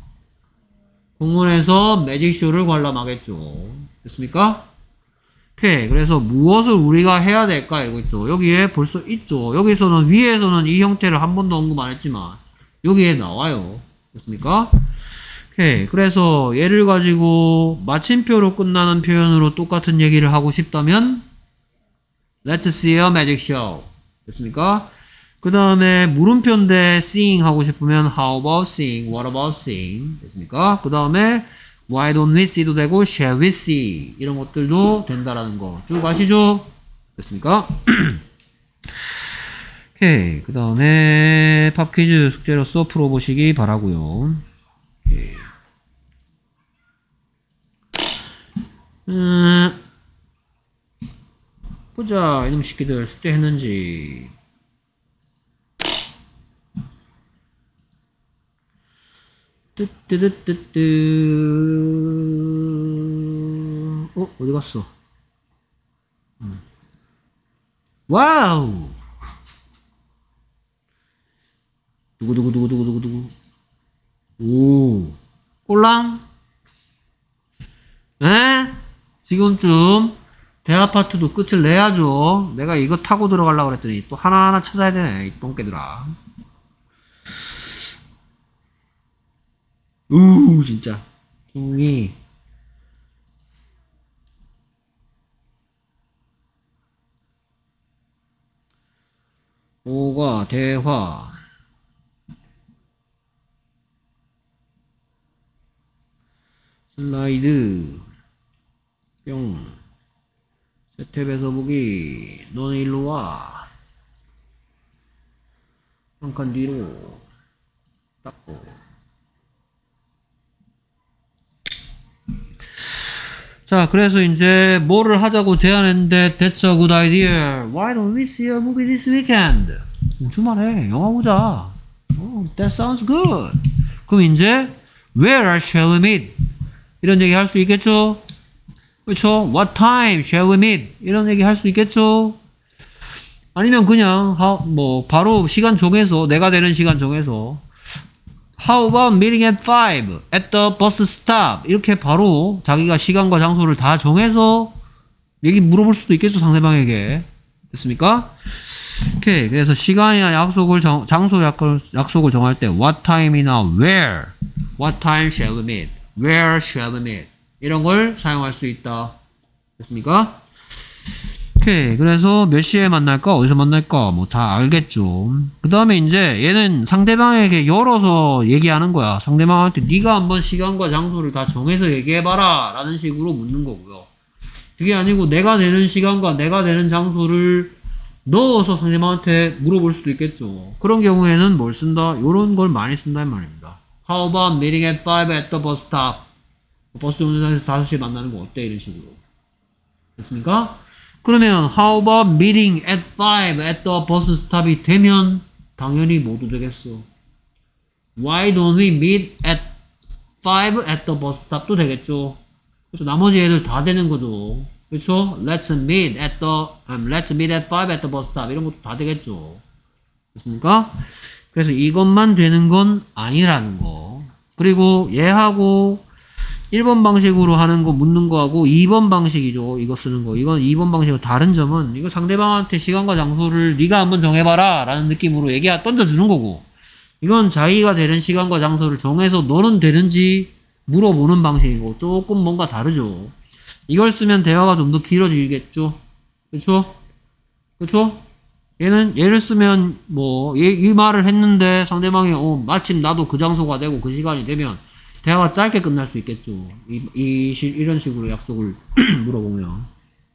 공원에서 매직쇼를 관람하겠죠. 됐습니까? 오케이. 그래서 무엇을 우리가 해야 될까? 이거 있죠. 여기에 벌써 있죠. 여기서는 위에서는 이 형태를 한 번도 언급 안 했지만 여기에 나와요. 됐습니까? 오케이. 그래서 얘를 가지고 마침표로 끝나는 표현으로 똑같은 얘기를 하고 싶다면 Let's see a magic show. 됐습니까? 그 다음에 물음표인데 sing 하고 싶으면 How about sing? What about sing? 됐습니까? 그 다음에 Why don't we see도 되고 Shall we see? 이런 것들도 된다라는 거 쭉 아시죠? 됐습니까? 오케이. 그 다음에 팝 퀴즈 숙제로서 풀어보시기 바라고요. 오케이. 보자. 이놈 새끼들 숙제 했는지. 뜨뜨뜨뜨뜨. 어디 갔어? 와우! 누구. 오. 꼴랑? 에? 지금쯤 대아파트도 끝을 내야죠. 내가 이거 타고 들어가려고 그랬더니 또 하나하나 찾아야 되네. 이 똥개들아. 진짜. 종이. 오가 대화. 슬라이드. 뿅. 세탭에서 보기. 너는 일로 와. 한 칸 뒤로. 닦고. 자, 그래서 이제 뭐를 하자고 제안했는데 That's a good idea. Why don't we see a movie this weekend? 주말에 영화 보자. That sounds good. 그럼 이제 Where shall we meet? 이런 얘기 할 수 있겠죠? 그렇죠? What time shall we meet? 이런 얘기 할 수 있겠죠? 아니면 그냥 바로 시간 정해서 내가 되는 시간 정해서 How about meeting at 5 at the bus stop? 이렇게 바로 자기가 시간과 장소를 다 정해서 얘기 물어볼 수도 있겠죠, 상대방에게. 됐습니까? 오케이. 그래서 시간이나 약속을 장소 약속을 정할 때 what time이나 where, what time shall we meet, where shall we meet 이런 걸 사용할 수 있다. 됐습니까? 오케이. 그래서 몇 시에 만날까? 어디서 만날까? 뭐 다 알겠죠. 그 다음에 이제 얘는 상대방에게 열어서 얘기하는 거야. 상대방한테 네가 한번 시간과 장소를 다 정해서 얘기해봐라 라는 식으로 묻는 거고요. 그게 아니고 내가 되는 시간과 내가 되는 장소를 넣어서 상대방한테 물어볼 수도 있겠죠. 그런 경우에는 뭘 쓴다? 요런 걸 많이 쓴다는 말입니다. How about meeting at 5 at the bus stop? 버스 정류장에서 5시에 만나는 거 어때? 이런 식으로. 됐습니까? 그러면 how about meeting at 5 at the bus stop이 되면 당연히 뭐도 되겠어. Why don't we meet at 5 at the bus stop도 되겠죠. 그렇죠. 나머지 애들 다 되는 거죠. 그렇죠. Let's meet at 5 at the bus stop 이런 것도 다 되겠죠. 됐습니까? 그래서 이것만 되는 건 아니라는 거. 그리고 얘하고 1번 방식으로 하는 거 묻는 거하고 2번 방식이죠. 이거 쓰는 거. 이건 2번 방식과 다른 점은 이거 상대방한테 시간과 장소를 네가 한번 정해봐라 라는 느낌으로 던져주는 거고, 이건 자기가 되는 시간과 장소를 정해서 너는 되는지 물어보는 방식이고 조금 뭔가 다르죠. 이걸 쓰면 대화가 좀 더 길어지겠죠. 그쵸? 그쵸? 얘를 쓰면 이 말을 했는데 상대방이 마침 나도 그 장소가 되고 그 시간이 되면 대화가 짧게 끝날 수 있겠죠. 이런 식으로 약속을 물어보면.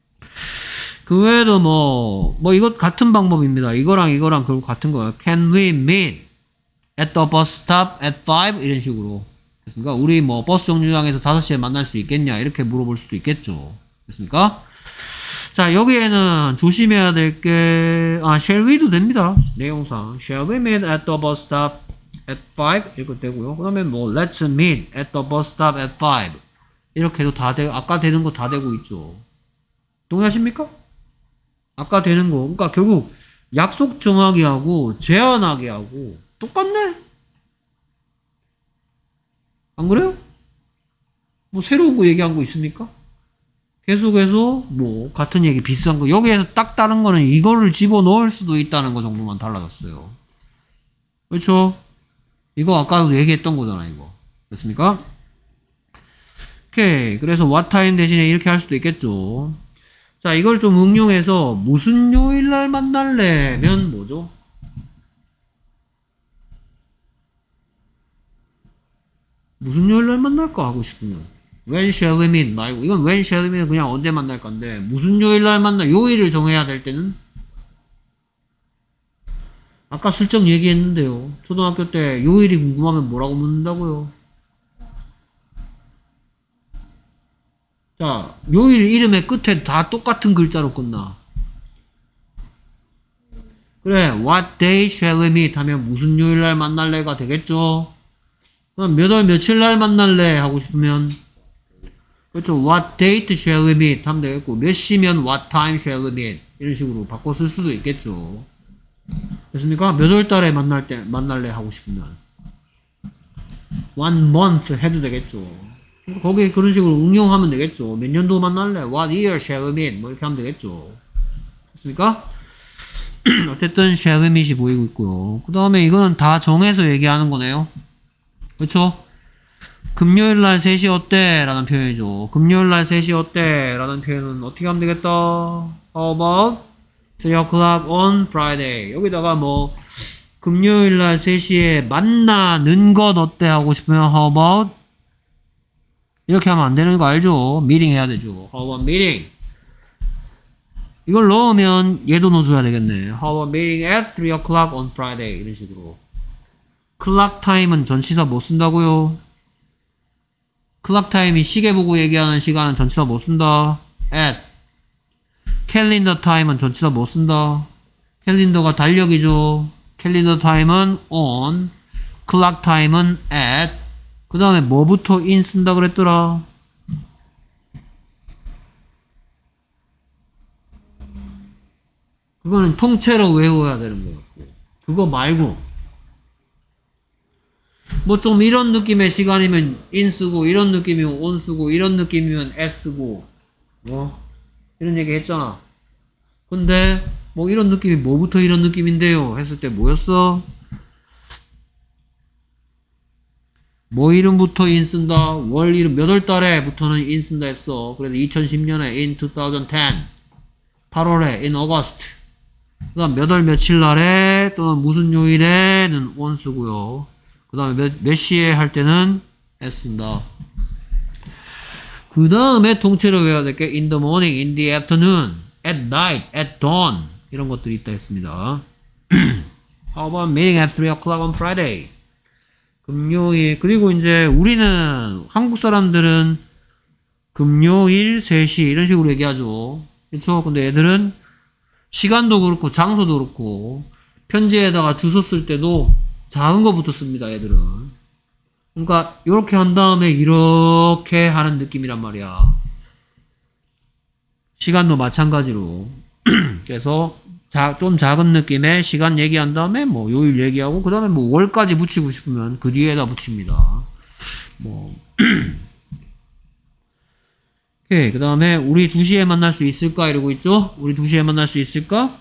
그 외에도 이것 같은 방법입니다. 이거랑 결국 같은 거예요. Can we meet at the bus stop at 5? 이런 식으로. 됐습니까? 우리 버스 정류장에서 5시에 만날 수 있겠냐? 이렇게 물어볼 수도 있겠죠. 됐습니까? 자, 여기에는 조심해야 될 게, shall we도 됩니다. 내용상. Shall we meet at the bus stop at 5 이렇게 되고요. 그 다음에 let's meet at the bus stop at 5 이렇게 해도 다 되고, 아까 되는 거 다 되고 있죠. 동의하십니까? 아까 되는 거. 그러니까 결국 약속 정하기 하고 제안하기 하고 똑같네? 안 그래요? 새로운 거 얘기한 거 있습니까? 계속해서 같은 얘기 비슷한 거. 여기에서 딱 다른 거는 이거를 집어넣을 수도 있다는 거 정도만 달라졌어요. 그렇죠? 이거 아까도 얘기했던 거잖아, 이거. 됐습니까? 오케이. 그래서 what time 대신에 이렇게 할 수도 있겠죠. 자, 이걸 좀 응용해서 무슨 요일 날 만날래면 뭐죠? 무슨 요일 날 만날까 하고 싶으면 when shall we meet 말고 이건 when shall we meet 그냥 언제 만날 건데 무슨 요일 날 만나 요일을 정해야 될 때는 아까 슬쩍 얘기했는데요. 초등학교 때 요일이 궁금하면 뭐라고 묻는다고요? 자, 요일 이름의 끝에 다 똑같은 글자로 끝나. 그래, what day shall we meet 하면 무슨 요일 날 만날래가 되겠죠? 그럼 몇 월 며칠 날 만날래 하고 싶으면 그렇죠. what date shall we meet 하면 되겠고 몇 시면 what time shall we meet 이런 식으로 바꿔 쓸 수도 있겠죠. 됐습니까? 몇 월 달에 만날래 하고 싶으면 one month 해도 되겠죠. 거기에 그런 식으로 응용하면 되겠죠. 몇 년도 만날래? What year shall we meet? 뭐 이렇게 하면 되겠죠. 됐습니까? 어쨌든 shall we meet이 보이고 있고요. 그 다음에 이거는 다 정해서 얘기하는 거네요. 그렇죠? 금요일날 3시 어때? 라는 표현이죠. 금요일날 3시 어때? 라는 표현은 어떻게 하면 되겠다? How about 3 o'clock on Friday? 여기다가 뭐 금요일날 3시에 만나는 것 어때? 하고 싶으면 How about 이렇게 하면 안 되는 거 알죠? 미팅 해야 되죠. How about meeting? 이걸 넣으면 얘도 넣어줘야 되겠네. How about meeting at 3 o'clock on Friday? 이런 식으로. clock time은 전치사 못 쓴다고요? clock time이 시계 보고 얘기하는 시간은 전치사 못 쓴다. at. calendar time은 전치사 못 쓴다. 캘린더가 달력이죠. calendar time은 on. clock time은 at. 그 다음에 뭐부터 in 쓴다 그랬더라? 그거는 통째로 외워야 되는 거였고. 그거 말고. 뭐 좀 이런 느낌의 시간이면 in 쓰고, 이런 느낌이면 on 쓰고, 이런 느낌이면 at 쓰고, 뭐, 이런 얘기 했잖아. 근데, 뭐 이런 느낌이 뭐부터 이런 느낌인데요? 했을 때 뭐였어? 뭐 이름부터 in 쓴다. 월 이름 몇 월 달에부터는 in 쓴다 했어. 그래서 2010년에 in 2010 8월에 in August. 그 다음 몇 월 며칠 날에 또는 무슨 요일에는 on 쓰고요. 그 다음에 몇 시에 할 때는 at 쓴다. 그 다음에 통째로 외워야 될 게 in the morning, in the afternoon, at night, at dawn 이런 것들이 있다 했습니다. How about meeting at 3 o'clock on Friday? 금요일. 그리고 이제 우리는 한국 사람들은 금요일 3시 이런 식으로 얘기하죠. 그렇죠? 근데 애들은 시간도 그렇고 장소도 그렇고 편지에다가 주소 쓸 때도 작은 거부터 씁니다. 애들은. 그러니까 이렇게 한 다음에 이렇게 하는 느낌이란 말이야. 시간도 마찬가지로. 그래서 좀 작은 느낌의 시간 얘기한 다음에 뭐 요일 얘기하고 그 다음에 뭐 월까지 붙이고 싶으면 그 뒤에다 붙입니다. 뭐 오케이. 그 다음에 우리 2시에 만날 수 있을까 이러고 있죠. 우리 2시에 만날 수 있을까?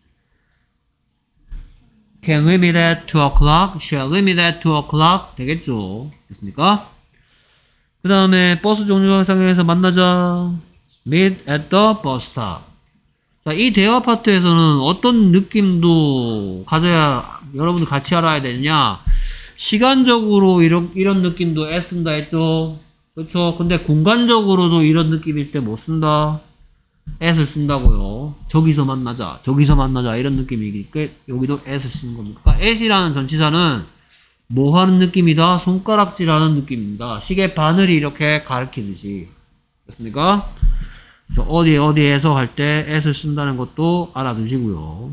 Can we meet at 2 o'clock? Shall we meet at 2 o'clock? 되겠죠. 됐습니까? 그 다음에 버스 정류장에서 만나자. Meet at the bus stop. 자, 이 대화 파트에서는 어떤 느낌도 가져야 여러분들 같이 알아야 되느냐. 시간적으로 이런 느낌도 at 쓴다 했죠. 그렇죠. 근데 공간적으로도 이런 느낌일 때 못 쓴다. at을 쓴다고요. 저기서 만나자, 저기서 만나자 이런 느낌이니까 여기도 at을 쓰는 겁니다. 그러니까 at이라는 전치사는 뭐 하는 느낌이다? 손가락질하는 느낌입니다. 시계 바늘이 이렇게 가리키듯이. 됐습니까? 그래서 어디에서 할 때 at을 쓴다는 것도 알아두시고요.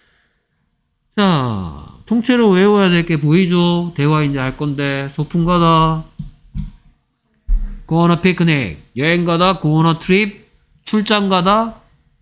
자, 통째로 외워야 될 게 보이죠? 대화 이제 할 건데 소풍 가다, go on a picnic, 여행 가다, go on a trip, 출장 가다,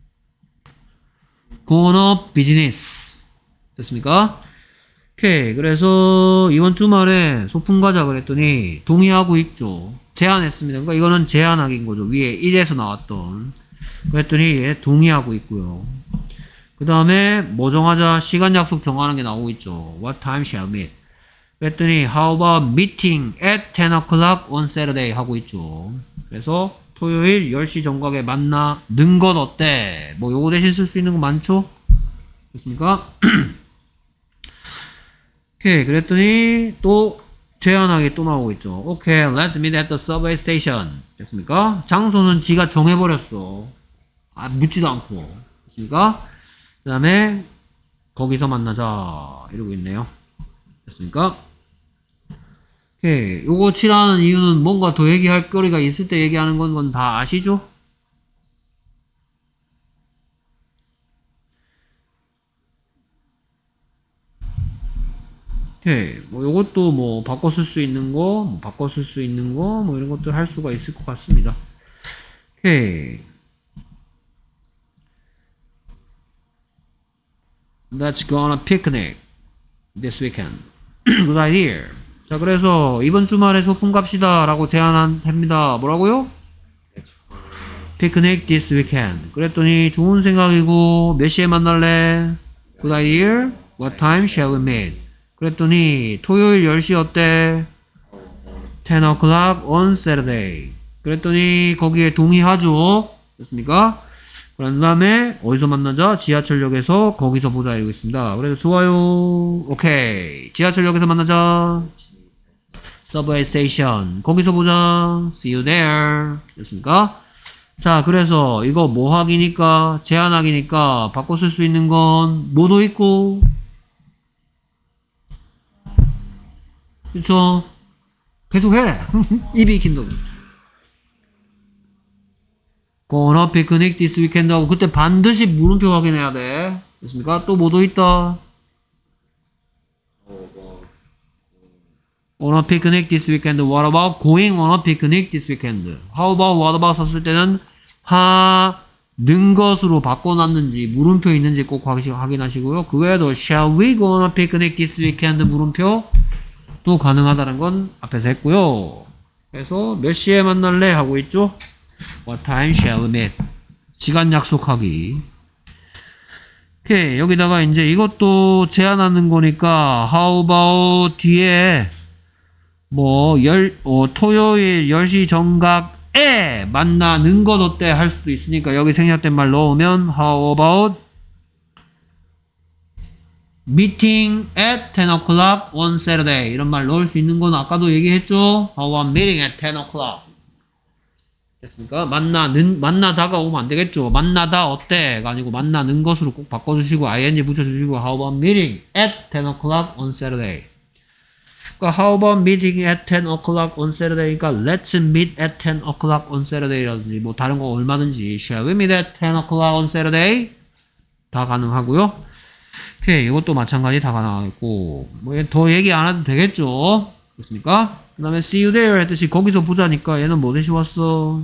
go on a business. 됐습니까? 오케이. 그래서 이번 주말에 소풍 가자 그랬더니 동의하고 있죠. 제안했습니다. 그러니까 이거는 제안하기인 거죠. 위에 1에서 나왔던. 그랬더니 얘 동의하고 있고요. 그 다음에 뭐 정하자? 시간 약속 정하는 게 나오고 있죠. What time shall we meet? 그랬더니 how about meeting at 10 o'clock on Saturday 하고 있죠. 그래서 토요일 10시 정각에 만나는 것 어때? 뭐 요거 대신 쓸 수 있는 거 많죠? 됐습니까? 오케이, 그랬더니 또 제안하기 또 나오고 있죠. 오케이, let's meet at the subway station. 됐습니까? 장소는 지가 정해버렸어. 묻지도 않고. 됐습니까? 그 다음에 거기서 만나자 이러고 있네요. 됐습니까? 오케이, 요거 칠하는 이유는 뭔가 더 얘기할 거리가 있을 때 얘기하는 건 다 아시죠? 오케이, 뭐 요것도 뭐 바꿔 쓸 수 있는 거, 뭐 바꿔 쓸 수 있는 거, 뭐 이런 것들 할 수가 있을 것 같습니다. 오케이. Let's go on a picnic this weekend. Good idea. 자, 그래서 이번 주말에 소풍 갑시다 라고 제안합니다. 뭐라고요? Picnic this weekend. 그랬더니 좋은 생각이고 몇 시에 만날래? Good idea. What time shall we meet? 그랬더니 토요일 10시 어때? 10 o'clock on Saturday. 그랬더니 거기에 동의하죠. 됐습니까? 그런 다음에 어디서 만나자? 지하철역에서 거기서 보자 이러고 있습니다. 그래서 좋아요. 오케이. 지하철역에서 만나자. Subway station. 거기서 보자. See you there. 됐습니까? 자, 그래서 이거 뭐 하기니까? 제한하기니까 바꿔 쓸 수 있는 건 뭐도 있고. 그쵸? 계속해. 입이 익힌다고. Gonna picnic this weekend 하고 그때 반드시 물음표 확인해야 돼. 됐습니까? 또 뭐도 있다. On a picnic this weekend. What about going on a picnic this weekend? How about, what about 썼을 때는 하는 것으로 바꿔놨는지 물음표 있는지 꼭 확인하시고요. 그 외에도 shall we go on a picnic this weekend 물음표 또 가능하다는 건 앞에서 했고요. 그래서 몇 시에 만날래 하고 있죠. What time shall we meet? 시간 약속하기. 오케이, 여기다가 이제 이것도 제한하는 거니까 how about 뒤에 뭐 토요일 10시 정각에 만나는 것 어때 할 수도 있으니까 여기 생략된 말 넣으면 how about meeting at 10 o'clock on Saturday 이런 말 넣을 수 있는 건 아까도 얘기했죠. How about meeting at 10 o'clock? 됐습니까? 만나다가 오면 안 되겠죠. 만나다 어때가 아니고 만나는 것으로 꼭 바꿔주시고 ing 붙여주시고 How about meeting at 10 o'clock on Saturday? 그러니까 How about meeting at 10 o'clock on Saturday? 그러니까 Let's meet at 10 o'clock on Saturday라든지 뭐 다른 거 얼마든지 Shall we meet at 10 o'clock on Saturday? 다 가능하고요. 오케이, 이것도 마찬가지 다 가능하고 뭐 더 얘기 안 해도 되겠죠. 됐습니까? 그 다음에 see you there 했듯이 거기서 보자니까 얘는 뭐 대시 왔어?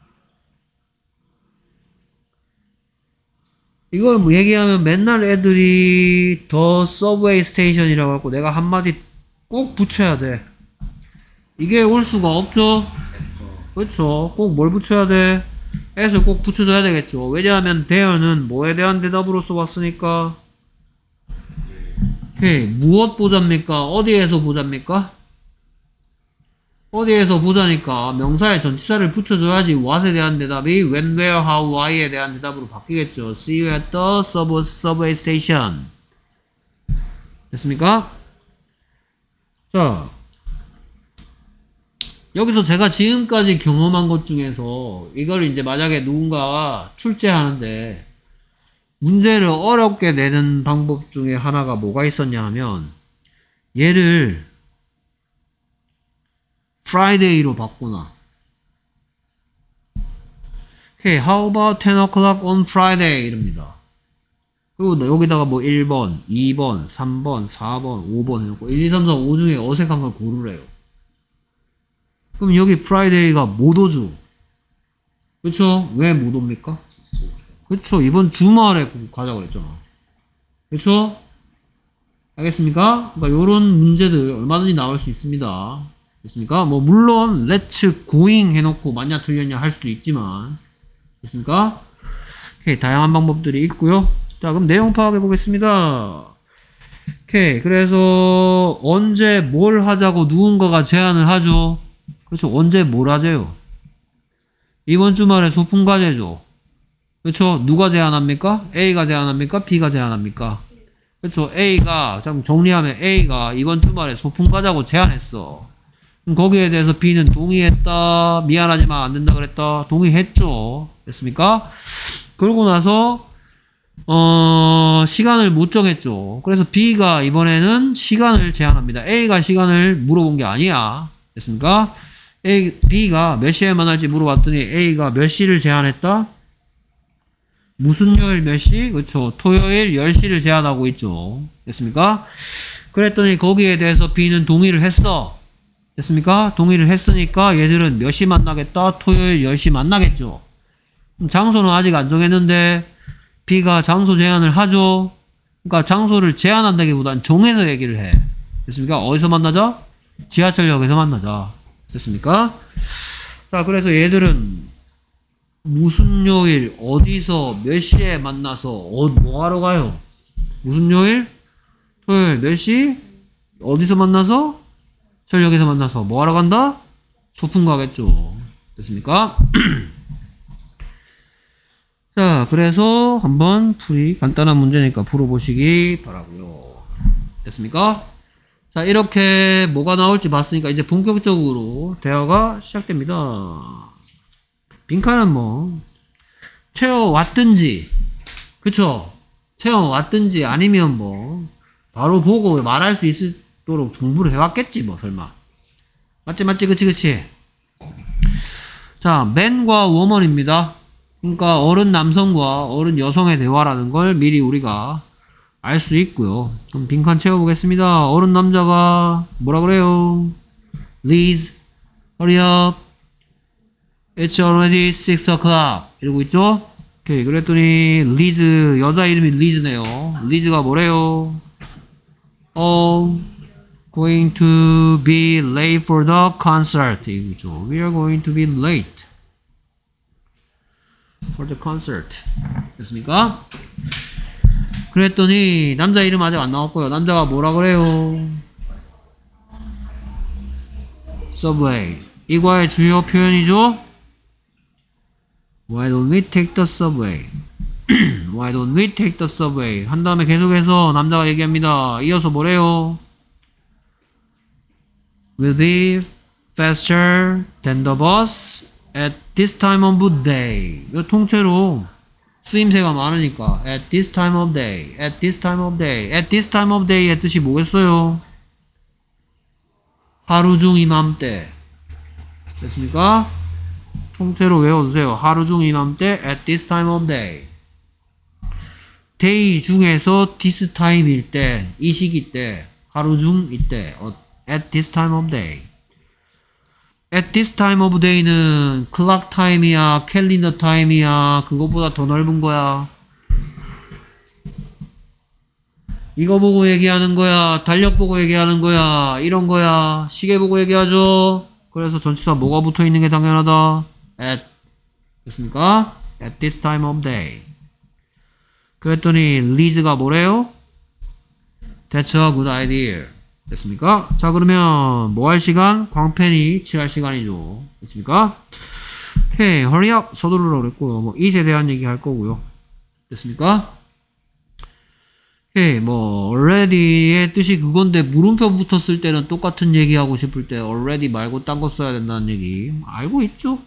이걸 뭐 얘기하면 맨날 애들이 더 서브웨이 스테이션이라고 하고 내가 한마디 꼭 붙여야 돼. 이게 올 수가 없죠? 그렇죠. 꼭 뭘 붙여야 돼? 애를 꼭 붙여줘야 되겠죠. 왜냐하면 there는 뭐에 대한 대답으로 써왔으니까. 오케이, 무엇 보자입니까? 어디에서 보자입니까? 어디에서 보자니까 명사에 전치사를 붙여줘야지 what에 대한 대답이 when, where, how, why에 대한 대답으로 바뀌겠죠. See you at the subway station. 됐습니까? 자, 여기서 제가 지금까지 경험한 것 중에서 이걸 이제 만약에 누군가가 출제하는데 문제를 어렵게 내는 방법 중에 하나가 뭐가 있었냐 하면 얘를 Friday로 바꾸나. Okay, how about 10 o'clock on Friday? 이럽니다. 그리고 여기다가 뭐 1번, 2번, 3번, 4번, 5번 해놓고 1, 2, 3, 4, 5 중에 어색한 걸 고르래요. 그럼 여기 Friday가 못 오죠. 그쵸? 왜 못 옵니까? 그쵸? 이번 주말에 가자고 그랬잖아. 그쵸? 알겠습니까? 그러니까 요런 문제들 얼마든지 나올 수 있습니다. 됐습니까? 뭐 물론 let's going 해놓고 맞냐 틀렸냐 할 수도 있지만 됐습니까? 오케이, 다양한 방법들이 있고요. 자, 그럼 내용 파악해 보겠습니다. 오케이. 그래서 언제 뭘 하자고 누군가가 제안을 하죠. 그렇죠. 언제 뭘 하재요. 이번 주말에 소풍가재죠. 그렇죠. 누가 제안합니까? A가 제안합니까? B가 제안합니까? 그렇죠. A가, 좀 정리하면 A가 이번 주말에 소풍 가자고 제안했어. 그럼 거기에 대해서 B는 동의했다. 미안하지만 안 된다 그랬다. 동의했죠. 됐습니까? 그러고 나서 시간을 못 정했죠. 그래서 B가 이번에는 시간을 제안합니다. A가 시간을 물어본 게 아니야. 됐습니까? B가 몇 시에 만날지 물어봤더니 A가 몇 시를 제안했다? 무슨 요일 몇 시? 그렇죠. 토요일 10시를 제안하고 있죠. 됐습니까? 그랬더니 거기에 대해서 B는 동의를 했어. 됐습니까? 동의를 했으니까 얘들은 몇 시 만나겠다? 토요일 10시 만나겠죠. 장소는 아직 안 정했는데 B가 장소 제안을 하죠. 그러니까 장소를 제안한다기보단 정해서 얘기를 해. 됐습니까? 어디서 만나자? 지하철역에서 만나자. 됐습니까? 자, 그래서 얘들은 무슨 요일, 어디서, 몇 시에 만나서, 뭐 하러 가요? 무슨 요일? 토요일 몇 시? 어디서 만나서? 철역에서 만나서 뭐 하러 간다? 소풍 가겠죠. 됐습니까? 자, 그래서 한번 간단한 문제니까 풀어보시기 바라고요. 됐습니까? 자, 이렇게 뭐가 나올지 봤으니까 이제 본격적으로 대화가 시작됩니다. 빈칸은 뭐 채워왔든지, 그쵸? 채워왔든지 아니면 뭐 바로 보고 말할 수 있도록 공부를 해왔겠지 뭐 설마. 맞지 그치. 자, man과 woman입니다. 그러니까 어른 남성과 어른 여성의 대화라는 걸 미리 우리가 알 수 있고요. 그럼 빈칸 채워보겠습니다. 어른 남자가 뭐라 그래요? Liz, hurry up. It's already 6 o'clock. 이러고 있죠? 오케이. 그랬더니 Liz, 여자 이름이 Liz네요. Liz가 뭐래요? Going to be late for the concert. 이거죠. We are going to be late for the concert. 됐습니까? 그랬더니 남자 이름 아직 안 나왔고요. 남자가 뭐라 그래요? Subway. 이거의 주요 표현이죠? Why don't we take the subway? Why don't we take the subway? 한 다음에 계속해서 남자가 얘기합니다. 이어서 뭐래요? Will be faster than the bus at this time of day. 이거 통째로 쓰임새가 많으니까 at this time of day, at this time of day, at this time of day의 뜻이 뭐겠어요? 하루 중 이맘때. 됐습니까? 통째로 외워두세요. 하루 중 이맘때 at this time of day. day 중에서 this time일 때, 이 시기 때, 하루 중 이때, at this time of day. at this time of day는 clock time이야, calendar time이야, 그것보다 더 넓은 거야. 이거 보고 얘기하는 거야, 달력 보고 얘기하는 거야, 이런 거야, 시계 보고 얘기하죠. 그래서 전치사 뭐가 붙어 있는 게 당연하다. at. 됐습니까? at this time of day. 그랬더니 Liz가 뭐래요? That's a good idea. 됐습니까? 자, 그러면 뭐 할 시간? 광팬이 칠할 시간이죠. 됐습니까? 오케이, hurry up. 서두르라고 그랬고요. 뭐 it에 대한 얘기 할 거고요. 됐습니까? 오케이, 뭐 already의 뜻이 그건데 물음표 붙었을 때는 똑같은 얘기하고 싶을 때 already 말고 딴 거 써야 된다는 얘기 알고 있죠?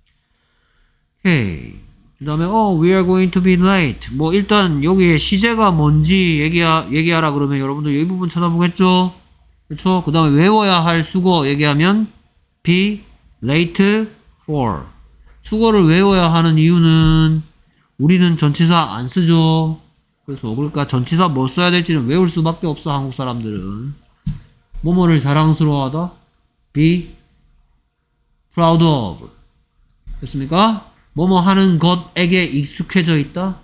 오케이. 그 다음에 we are going to be late. 뭐 일단 여기에 시제가 뭔지 얘기하라 그러면 여러분들 이 부분 찾아보겠죠? 그렇죠? 그 다음에 외워야 할 수거 얘기하면 be late for. 수거를 외워야 하는 이유는 우리는 전치사 안 쓰죠. 그래서 그러니까 전치사 뭐 써야 될지는 외울 수밖에 없어. 한국 사람들은 뭐뭐를 자랑스러워하다, be proud of. 됐습니까? 뭐뭐 하는 것에게 익숙해져 있다,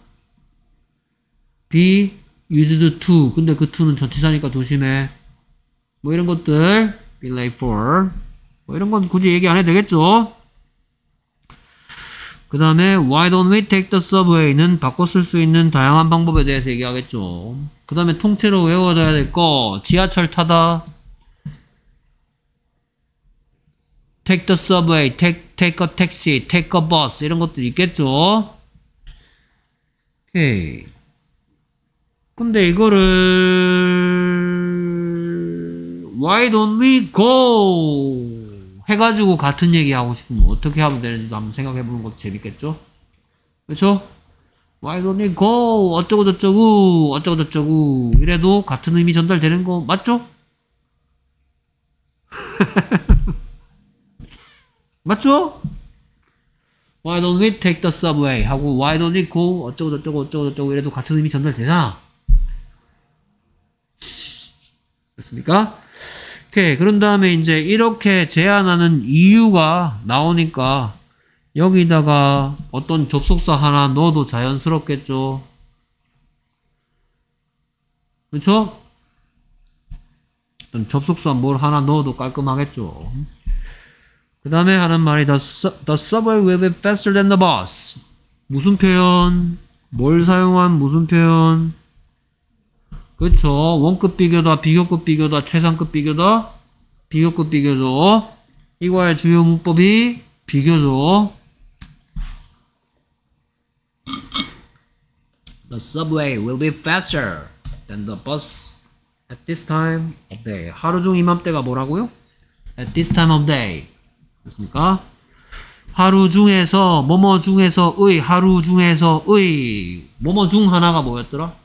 be used to. 근데 그 to는 전치사니까 조심해. 뭐 이런 것들 be late for. 뭐 이런 건 굳이 얘기 안 해도 되겠죠. 그 다음에 why don't we take the subway는 바꿔 쓸 수 있는 다양한 방법에 대해서 얘기하겠죠. 그 다음에 통째로 외워져야 될 거 지하철 타다 take the subway, take a taxi, take a bus 이런 것들 있겠죠. 오케이. 근데 이거를 why don't we go 해가지고 같은 얘기 하고 싶으면 어떻게 하면 되는지도 한번 생각해보는 것도 재밌겠죠? 그렇죠? Why don't we go? 어쩌고 저쩌고 이래도 같은 의미 전달되는 거 맞죠? 맞죠? Why don't we take the subway? 하고 Why don't we go? 어쩌고 저쩌고 이래도 같은 의미 전달되잖아. 됐습니까? 오케이. 그런 다음에 이제 이렇게 제안하는 이유가 나오니까 여기다가 어떤 접속사 하나 넣어도 자연스럽겠죠. 그렇죠? 어떤 접속사 뭘 하나 넣어도 깔끔하겠죠. 그 다음에 하는 말이 the subway will be faster than the bus. 무슨 표현? 뭘 사용한 무슨 표현? 그쵸. 원급 비교다, 비교급 비교다, 최상급 비교다, 비교급 비교죠. 이거의 주요 문법이 비교죠. The subway will be faster than the bus at this time of day. 하루 중 이맘때가 뭐라고요? At this time of day. 됐습니까? 하루 중에서, 뭐뭐 중에서의, 하루 중에서의, 뭐뭐 중 하나가 뭐였더라?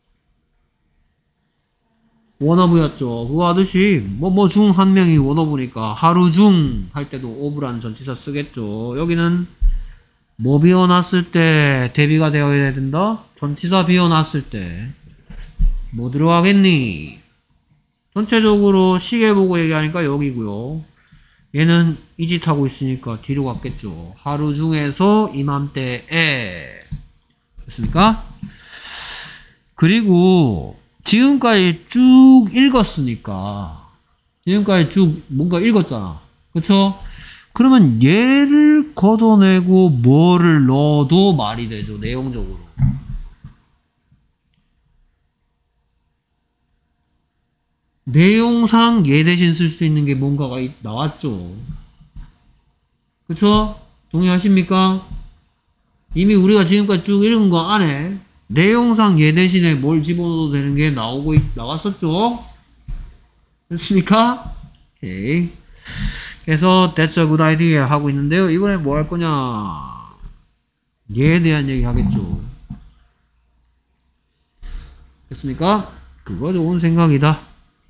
원어브였죠. 그거 하듯이 뭐뭐 중 한 명이 원어브니까 하루 중 할 때도 오브라는 전치사 쓰겠죠. 여기는 뭐 비워놨을 때 대비가 되어야 된다? 전치사 비워놨을 때 뭐 들어가겠니? 전체적으로 시계 보고 얘기하니까 여기고요. 얘는 이 짓 하고 있으니까 뒤로 갔겠죠. 하루 중에서 이맘때에. 됐습니까? 그리고 지금까지 쭉 읽었으니까 지금까지 쭉 뭔가 읽었잖아. 그쵸? 그러면 얘를 걷어내고 뭐를 넣어도 말이 되죠. 내용적으로. 내용상 얘 대신 쓸 수 있는 게 뭔가가 나왔죠. 그쵸? 동의하십니까? 이미 우리가 지금까지 쭉 읽은 거 안에 내용상 얘 대신에 뭘 집어넣어도 되는 게 나왔었죠? 됐습니까? 오케이. 그래서 that's a good idea 하고 있는데요. 이번에 뭐 할 거냐? 얘에 대한 얘기 하겠죠. 됐습니까? 그거 좋은 생각이다.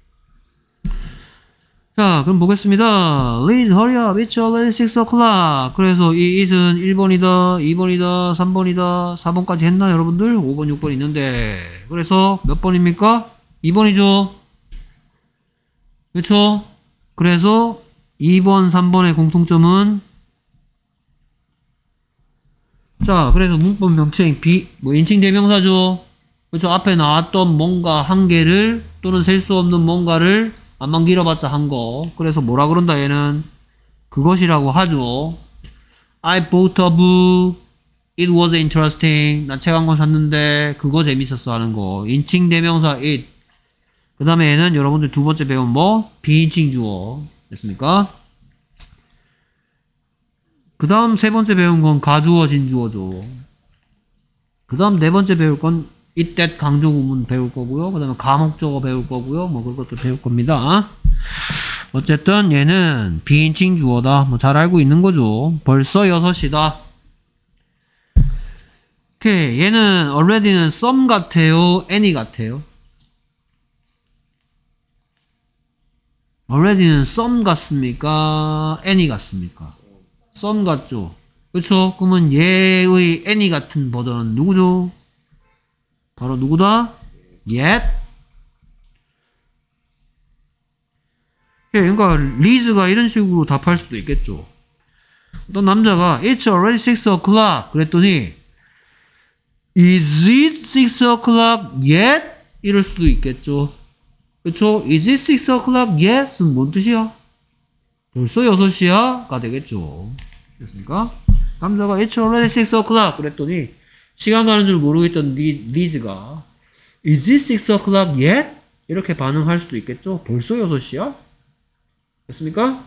자, 그럼 보겠습니다. Liz, hurry up. It's already 6 o'clock. 그래서 이 it은 1번이다, 2번이다, 3번이다, 4번까지 했나, 여러분들? 5번, 6번 있는데. 그래서 몇 번입니까? 2번이죠. 그렇죠? 그래서 2번, 3번의 공통점은 자, 그래서 문법 명칭 인칭 대명사죠. 그렇죠? 앞에 나왔던 뭔가 한 개를 또는 셀 수 없는 뭔가를 안만 길어봤자 한 거. 그래서 뭐라 그런다 얘는 그것이라고 하죠. I bought a book. It was interesting. 난 책 한 권 샀는데 그거 재밌었어 하는 거. 인칭 대명사 it. 그 다음에 얘는 여러분들 두 번째 배운 뭐? 비인칭 주어. 됐습니까? 그 다음 세 번째 배운 건 가주어 진주어죠. 그 다음 네 번째 배울 건 it that 강조 구문 배울 거고요. 그 다음에 가목적어 배울 거고요. 뭐 그것도 배울 겁니다. 어쨌든 얘는 비인칭 주어다. 뭐 잘 알고 있는 거죠. 벌써 6시다. 오케이. 얘는 already는 some 같아요? any 같아요? already는 some 같습니까? any 같습니까? some 같죠? 그쵸? 그러면 얘의 any 같은 버전은 누구죠? 바로 누구다? yet. 그러니까 리즈가 이런 식으로 답할 수도 있겠죠. 어떤 남자가 It's already 6 o'clock 그랬더니 Is it 6 o'clock yet? 이럴 수도 있겠죠. 그쵸? Is it 6 o'clock yet? 은 뭔 뜻이야? 벌써 6시야? 가 되겠죠. 됐습니까? 남자가 It's already 6 o'clock 그랬더니 시간 가는 줄 모르겠던 리즈가 Is it 6 o'clock yet? 이렇게 반응할 수도 있겠죠. 벌써 6시야? 됐습니까?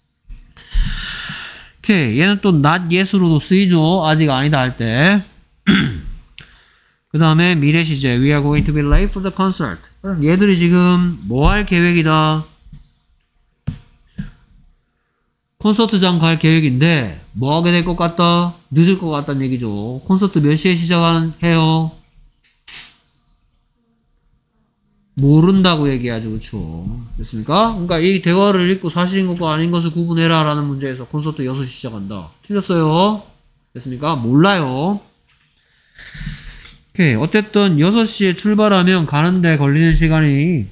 오케이. 얘는 또 not yet으로도 쓰이죠. 아직 아니다 할 때. 그 다음에 미래 시제 We are going to be late for the concert. 얘들이 지금 뭐 할 계획이다? 콘서트장 갈 계획인데 뭐 하게 될 것 같다? 늦을 것 같다는 얘기죠. 콘서트 몇 시에 시작해요? 모른다고 얘기하죠. 그쵸? 됐습니까? 그러니까 이 대화를 읽고 사실인 것과 아닌 것을 구분해라 라는 문제에서 콘서트 6시 시작한다. 틀렸어요. 됐습니까? 몰라요. 오케이. 어쨌든 6시에 출발하면 가는데 걸리는 시간이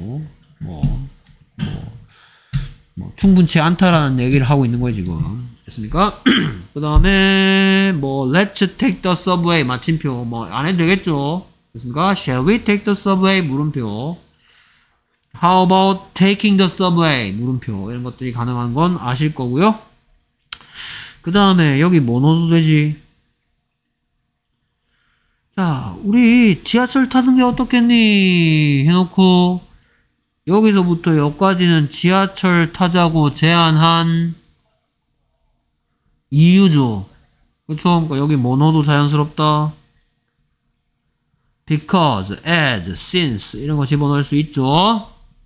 충분치 않다라는 얘기를 하고 있는 거예요, 지금. 됐습니까? 그 다음에 let's take the subway 마침표 안 해도 되겠죠. 됐습니까? Shall we take the subway? 물음표. How about taking the subway? 물음표. 이런 것들이 가능한 건 아실 거고요. 그 다음에 여기 뭐 넣어도 되지? 자, 우리 지하철 타는 게 어떻겠니? 해놓고 여기서부터 여기까지는 지하철 타자고 제안한 이유죠. 그쵸? 그러니까 여기 뭐 넣어도 자연스럽다. because, as, since 이런 거 집어넣을 수 있죠.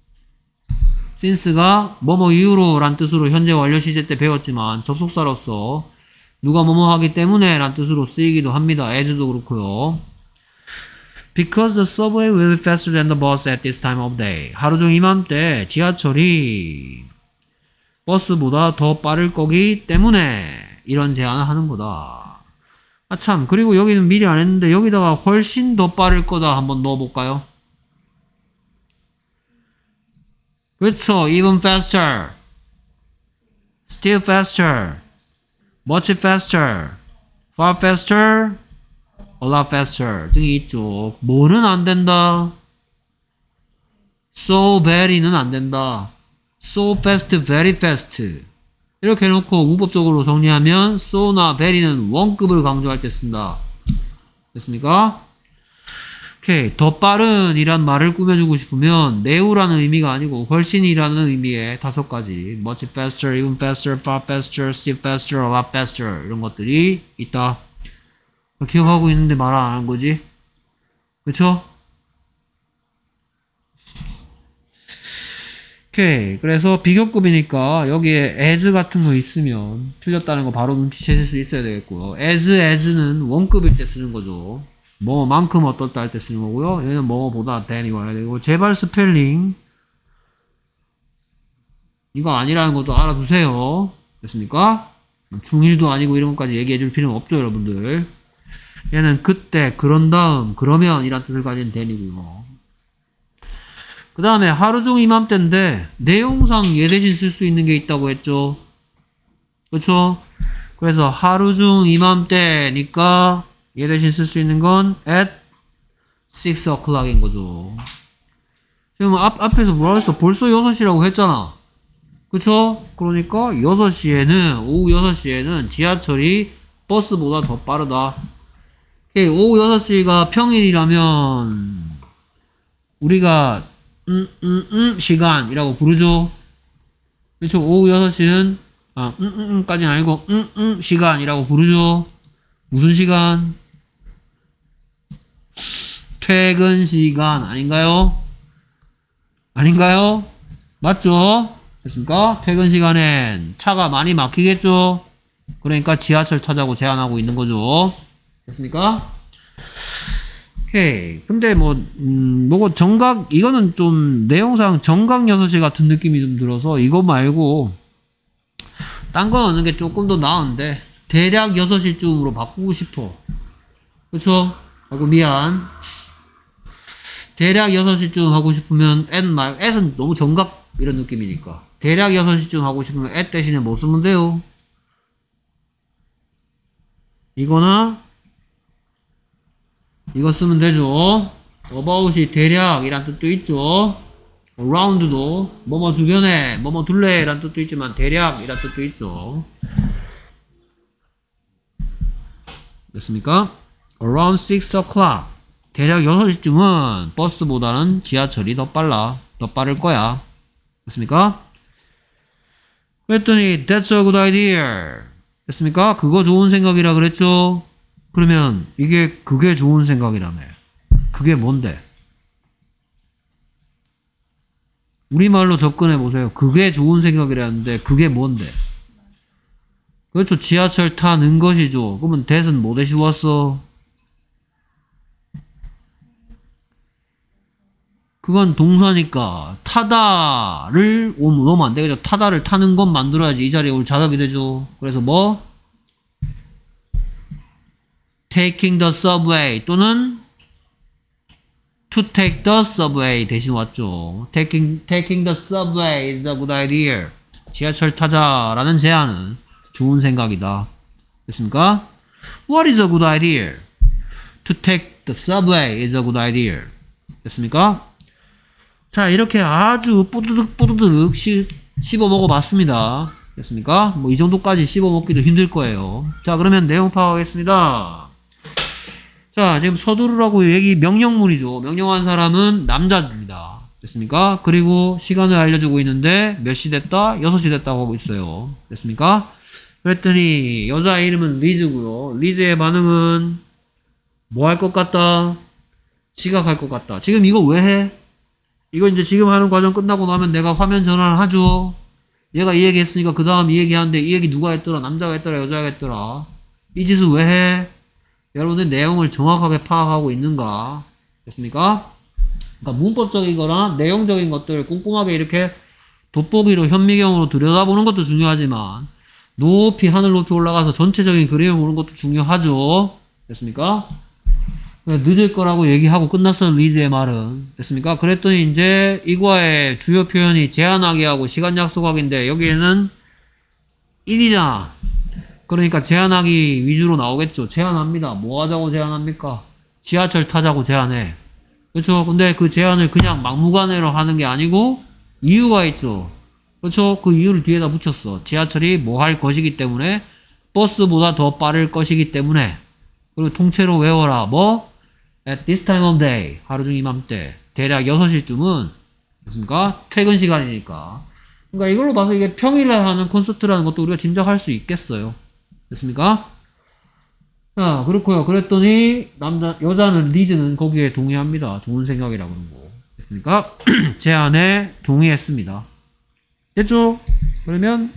since가 뭐뭐 이유로 란 뜻으로 현재 완료 시제 때 배웠지만 접속사로서 누가 뭐뭐 하기 때문에 란 뜻으로 쓰이기도 합니다. as도 그렇고요. Because the subway will be faster than the bus at this time of day. 하루 중 이맘때 지하철이 버스보다 더 빠를 거기 때문에 이런 제안을 하는 거다. 아 참, 그리고 여기는 미리 안 했는데 여기다가 훨씬 더 빠를 거다 한번 넣어볼까요? 그렇죠. Even faster, still faster, much faster, far faster, a lot faster 등이 있죠. 뭐는 안 된다? So very는 안 된다. So fast, very fast 이렇게 해놓고 문법적으로 정리하면 so나 very는 원급을 강조할 때 쓴다. 됐습니까? 오케이. 더 빠른 이란 말을 꾸며주고 싶으면 매우라는 의미가 아니고 훨씬이라는 의미의 5가지 much faster, even faster, far faster, still faster, a lot faster 이런 것들이 있다. 기억하고 있는데 말 안 하는 거지? 그쵸? 오케이. 그래서 비교급이니까 여기에 as 같은 거 있으면 틀렸다는 거 바로 눈치채실 수 있어야 되겠고요. as는 원급일 때 쓰는 거죠. 뭐만큼 어떻다 할 때 쓰는 거고요. 얘는 뭐보다 than이 와야 되고 제발 스펠링 이거 아니라는 것도 알아두세요. 됐습니까? 중1도 아니고 이런 것까지 얘기해 줄 필요는 없죠, 여러분들. 얘는 그때, 그런 다음, 그러면 이란 뜻을 가진 than이고요. 그 다음에 하루 중 이맘때인데 내용상 얘 대신 쓸 수 있는 게 있다고 했죠. 그렇죠? 그래서 하루 중 이맘때니까 얘 대신 쓸 수 있는 건 at 6 o'clock인 거죠. 지금 앞에서 뭐라 했어? 벌써 6시라고 했잖아. 그쵸? 그러니까 6시에는 오후 6시에는 지하철이 버스보다 더 빠르다. 오후 6시가 평일이라면 우리가 시간이라고 부르죠. 그렇죠? 오후 6시는 까지는 아니고 시간이라고 부르죠. 무슨 시간? 퇴근 시간 아닌가요? 아닌가요? 맞죠? 됐습니까? 퇴근 시간엔 차가 많이 막히겠죠? 그러니까 지하철 타자고 제안하고 있는 거죠. 됐습니까? 오케이. 근데 뭐고 정각, 이거는 좀 내용상 정각 6시 같은 느낌이 좀 들어서 이거 말고 딴 거 넣는 게 조금 더 나은데 대략 6시쯤으로 바꾸고 싶어. 그쵸? 아이고 미안. 대략 6시쯤 하고 싶으면 at은 너무 정각 이런 느낌이니까 대략 6시쯤 하고 싶으면 at 대신에 뭐 쓰면 돼요? 이거나 이거 쓰면 되죠. about이 대략 이란 뜻도 있죠. around도 뭐뭐 주변에 뭐뭐 둘래 이란 뜻도 있지만 대략 이란 뜻도 있죠. 됐습니까? Around 6 o'clock. 대략 6시쯤은 버스보다는 지하철이 더 빠를 거야. 됐습니까? 그랬더니 That's a good idea. 됐습니까? 그거 좋은 생각이라 그랬죠? 그러면 그게 좋은 생각이라며. 그게 뭔데? 우리말로 접근해 보세요. 그게 좋은 생각이라는데 그게 뭔데? 그렇죠. 지하철 타는 것이죠. 그러면 that은 뭐 대시 왔어? 그건 동사니까 타다를 넣으면 안 되겠죠. 타다를 타는 것 만들어야지 이 자리에 올 자석이 되죠. 그래서 뭐? taking the subway 또는 to take the subway 대신 왔죠. taking the subway is a good idea. 지하철 타자라는 제안은 좋은 생각이다. 됐습니까? What is a good idea? To take the subway is a good idea. 됐습니까? 자, 이렇게 아주 뽀드득 씹어 먹어봤습니다. 됐습니까? 뭐 이 정도까지 씹어 먹기도 힘들 거예요. 자, 그러면 내용 파악하겠습니다. 자, 지금 서두르라고 명령문이죠. 명령한 사람은 남자입니다. 됐습니까? 그리고 시간을 알려주고 있는데 몇 시 됐다? 6시 됐다고 하고 있어요. 됐습니까? 그랬더니 여자 이름은 리즈고요. 리즈의 반응은 뭐 할 것 같다? 지각할 것 같다. 지금 이거 왜 해? 이거 이제 지금 하는 과정 끝나고 나면 내가 화면 전환을 하죠. 얘가 이 얘기 했으니까 그 다음 이 얘기 하는데 이 얘기 누가 했더라? 남자가 했더라? 여자가 했더라? 이 짓을 왜 해? 여러분들 내용을 정확하게 파악하고 있는가? 됐습니까? 그러니까 문법적이거나 내용적인 것들 꼼꼼하게 이렇게 돋보기로 현미경으로 들여다보는 것도 중요하지만 높이 하늘 높이 올라가서 전체적인 그림을 보는 것도 중요하죠. 됐습니까? 늦을 거라고 얘기하고 끝났어. 리즈의 말은. 됐습니까? 그랬더니 이제 이과의 주요 표현이 제한하기 하고 시간 약속하기인데 여기에는 1이잖아. 그러니까 제한하기 위주로 나오겠죠. 제한합니다. 뭐 하자고 제한합니까? 지하철 타자고 제한해. 그렇죠? 근데 그 제한을 그냥 막무가내로 하는 게 아니고 이유가 있죠. 그렇죠? 그 이유를 뒤에다 붙였어. 지하철이 뭐 할 것이기 때문에 버스보다 더 빠를 것이기 때문에 그리고 통째로 외워라. 뭐? At this time of day. 하루 중 이맘때. 대략 6시쯤은 됐습니까? 퇴근 시간이니까. 그러니까 이걸로 봐서 이게 평일날 하는 콘서트라는 것도 우리가 짐작할 수 있겠어요. 됐습니까? 자, 그렇고요. 그랬더니 여자는 리즈는 거기에 동의합니다. 좋은 생각이라고 그런 거. 됐습니까? 제안에 동의했습니다. 됐죠? 그러면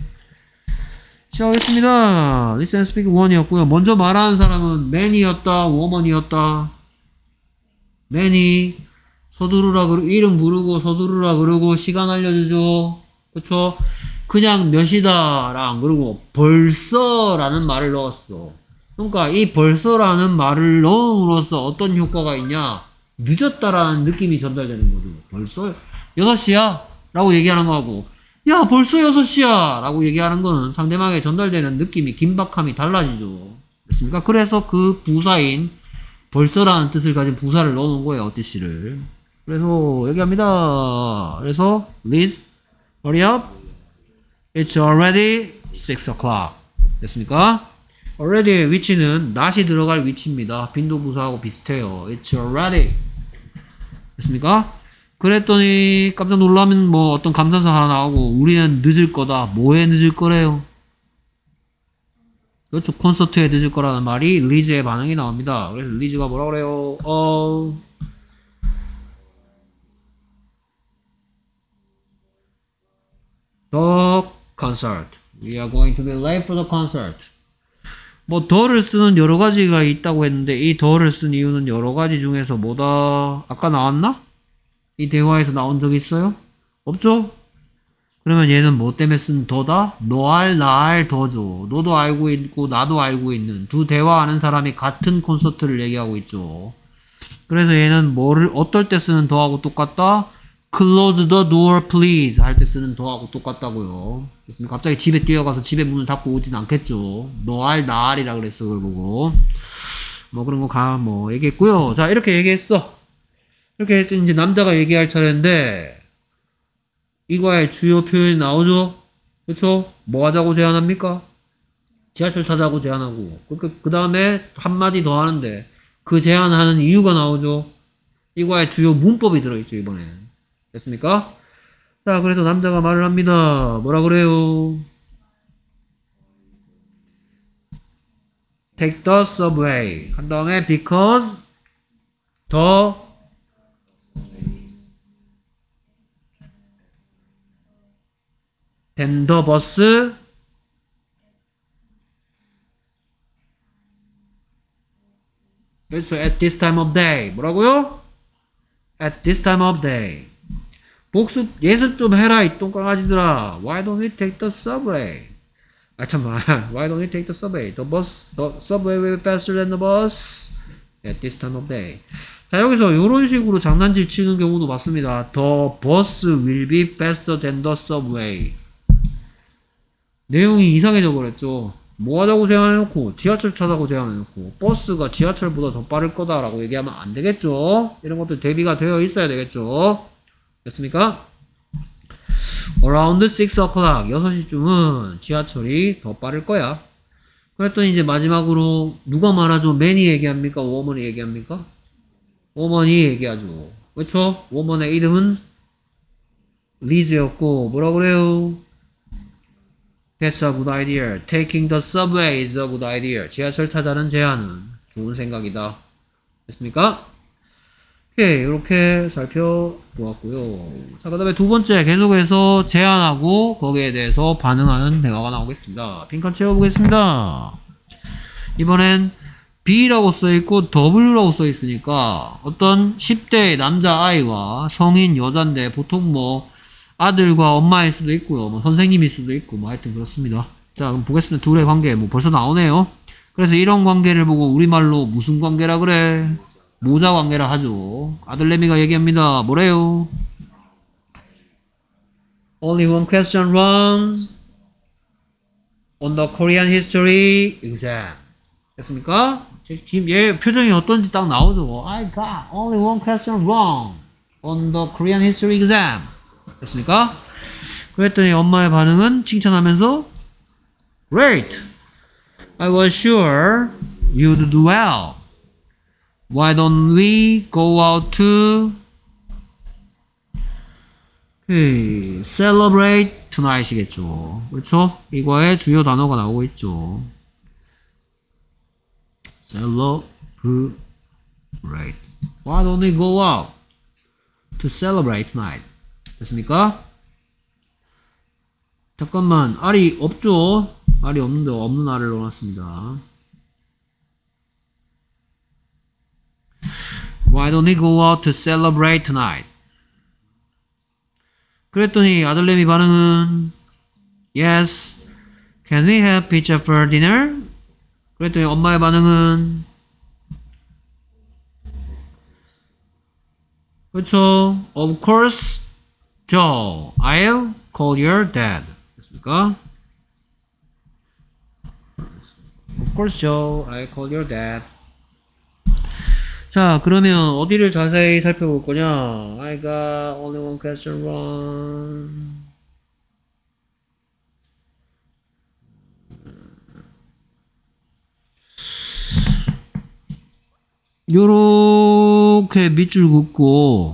시작하겠습니다. Listen and speak 1이었고요. 먼저 말하는 사람은 man이었다, woman이었다. man이 서두르라 이름 부르고 서두르라 그러고 시간 알려주죠. 그쵸? 그냥 몇이다랑 그리고 벌써라는 말을 넣었어. 그러니까 이 벌써라는 말을 넣음으로써 어떤 효과가 있냐? 늦었다라는 느낌이 전달되는 거죠. 벌써 6시야? 라고 얘기하는 거하고 야 벌써 6시야 라고 얘기하는 거는 상대방에게 전달되는 느낌이 긴박함이 달라지죠. 됐습니까? 그래서 그 부사인 벌써라는 뜻을 가진 부사를 넣어놓은 거예요. 어티씨를. 그래서 얘기합니다. 그래서 Liz, hurry up. It's already 6 o'clock. 됐습니까? already의 위치는 not이 들어갈 위치입니다. 빈도부사하고 비슷해요. It's already. 됐습니까? 그랬더니 깜짝 놀라면 뭐 어떤 감탄사 하나 나오고 우리는 늦을 거다. 뭐에 늦을 거래요? 그렇죠. 콘서트에 늦을 거라는 말이 리즈의 반응이 나옵니다. 그래서 리즈가 뭐라 그래요? The concert. We are going to be late for the concert. 뭐 the를 쓰는 여러 가지가 있다고 했는데 이 the를 쓴 이유는 여러 가지 중에서 뭐다? 아까 나왔나? 이 대화에서 나온 적 있어요? 없죠? 그러면 얘는 뭐 때문에 쓴 더다? 너알 나알 더죠. 너도 알고 있고 나도 알고 있는 두 대화하는 사람이 같은 콘서트를 얘기하고 있죠. 그래서 얘는 뭐를 어떨 때 쓰는 더하고 똑같다? Close the door please 할 때 쓰는 더하고 똑같다고요. 그렇습니까? 갑자기 집에 뛰어가서 집에 문을 닫고 오진 않겠죠. 너알 나알이라 그랬어. 그걸 보고 뭐 그런 거 뭐 얘기했고요. 자 이렇게 얘기했어. 이렇게 했더니 이제 남자가 얘기할 차례인데 이과의 주요 표현이 나오죠? 그쵸? 뭐 하자고 제안합니까? 지하철 타자고 제안하고 그 다음에 한마디 더 하는데 그 제안하는 이유가 나오죠. 이거의 주요 문법이 들어있죠. 이번엔 됐습니까? 자, 그래서 남자가 말을 합니다. 뭐라 그래요? Take the subway 한 다음에 because the than the bus 그래서 at this time of day 뭐라고요? at this time of day 복습 예습 좀 해라 이 똥강아지들아. Why don't we take the subway? 아 잠깐만. Why don't we take the subway? The subway will be faster than the bus at this time of day. 자, 여기서 이런 식으로 장난질 치는 경우도 많습니다. The bus will be faster than the subway. 내용이 이상해져 버렸죠. 뭐 하자고 제안해놓고 지하철 타자고 제안해놓고 버스가 지하철보다 더 빠를 거다라고 얘기하면 안 되겠죠. 이런 것도 대비가 되어 있어야 되겠죠. 됐습니까? Around 6 o'clock 6시쯤은 지하철이 더 빠를 거야. 그랬더니 이제 마지막으로 누가 말하죠? 맨이 얘기합니까? 워먼이 얘기합니까? 워먼이 얘기하죠. 그렇죠? 워먼의 이름은 리즈였고 뭐라 그래요? That's a good idea. Taking the subway is a good idea. 지하철 타자는 제안은 좋은 생각이다. 됐습니까? 오케이, 이렇게 살펴보았고요. 자, 그 다음에 두 번째 계속해서 제안하고 거기에 대해서 반응하는 대화가 나오겠습니다. 빈칸 채워보겠습니다. 이번엔 B라고 써있고 W라고 써있으니까 어떤 10대 남자아이와 성인 여잔데 보통 뭐 아들과 엄마일 수도 있고요. 뭐 선생님일 수도 있고 뭐 하여튼 그렇습니다. 자, 그럼 보겠습니다. 둘의 관계 뭐 벌써 나오네요. 그래서 이런 관계를 보고 우리말로 무슨 관계라 그래? 모자 관계라 하죠. 아들내미가 얘기합니다. 뭐래요? Only one question wrong on the Korean history exam. 됐습니까? 지금 얘 표정이 어떤지 딱 나오죠. I got only one question wrong on the Korean history exam. 됐습니까? 그랬더니 엄마의 반응은 칭찬하면서 Great! I was sure you'd do well. Why don't we go out to celebrate tonight이겠죠. 그렇죠? 이거의 주요 단어가 나오고 있죠. Celebrate. Why don't we go out to celebrate tonight? 됐습니까? 잠깐만, 알이 없죠? 알이 없는데 없는 알을 넣어놨습니다. Why don't we go out to celebrate tonight? 그랬더니 아들내미 반응은 Yes, can we have pizza for dinner? 그랬더니 엄마의 반응은 그렇죠. Of course, Joe, I'll call your dad. 됐습니까? Of course, Joe, I'll call your dad. 자, 그러면 어디를 자세히 살펴볼 거냐? I got only one question wrong. 요렇게 밑줄 긋고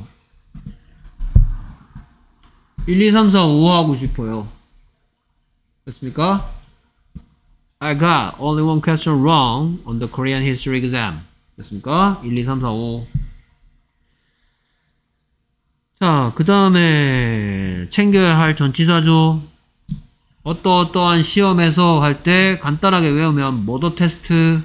1, 2, 3, 4, 5 하고 싶어요. 됐습니까? I got only one question wrong on the Korean history exam. 됐습니까? 1, 2, 3, 4, 5. 자, 그 다음에 챙겨야 할 전치사죠. 어떠한 시험에서 할 때 간단하게 외우면 모더 테스트,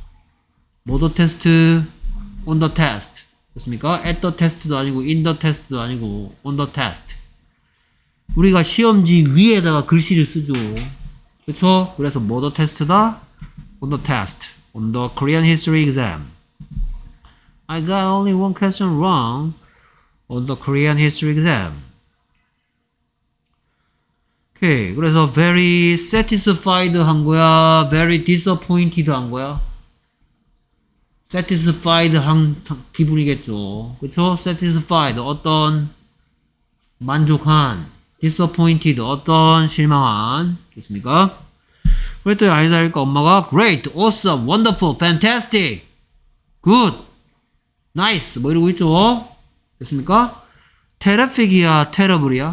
on the test. 됐습니까? at the test도 아니고 in the test도 아니고 on the test. 우리가 시험지 위에다가 글씨를 쓰죠. 그렇죠? 그래서 모더 테스트다, on the test, on the Korean history exam. I got only one question wrong on the Korean history exam. 오케이. 그래서 very satisfied 한 거야? very disappointed 한 거야? satisfied 한 기분이겠죠. 그쵸? satisfied 어떤 만족한, disappointed 어떤 실망한. 됐습니까? 그랬더니 아니다 하니까 엄마가 great, awesome, wonderful, fantastic, good, nice 뭐 이러고 있죠. 됐습니까? terrific이야, terrible이야?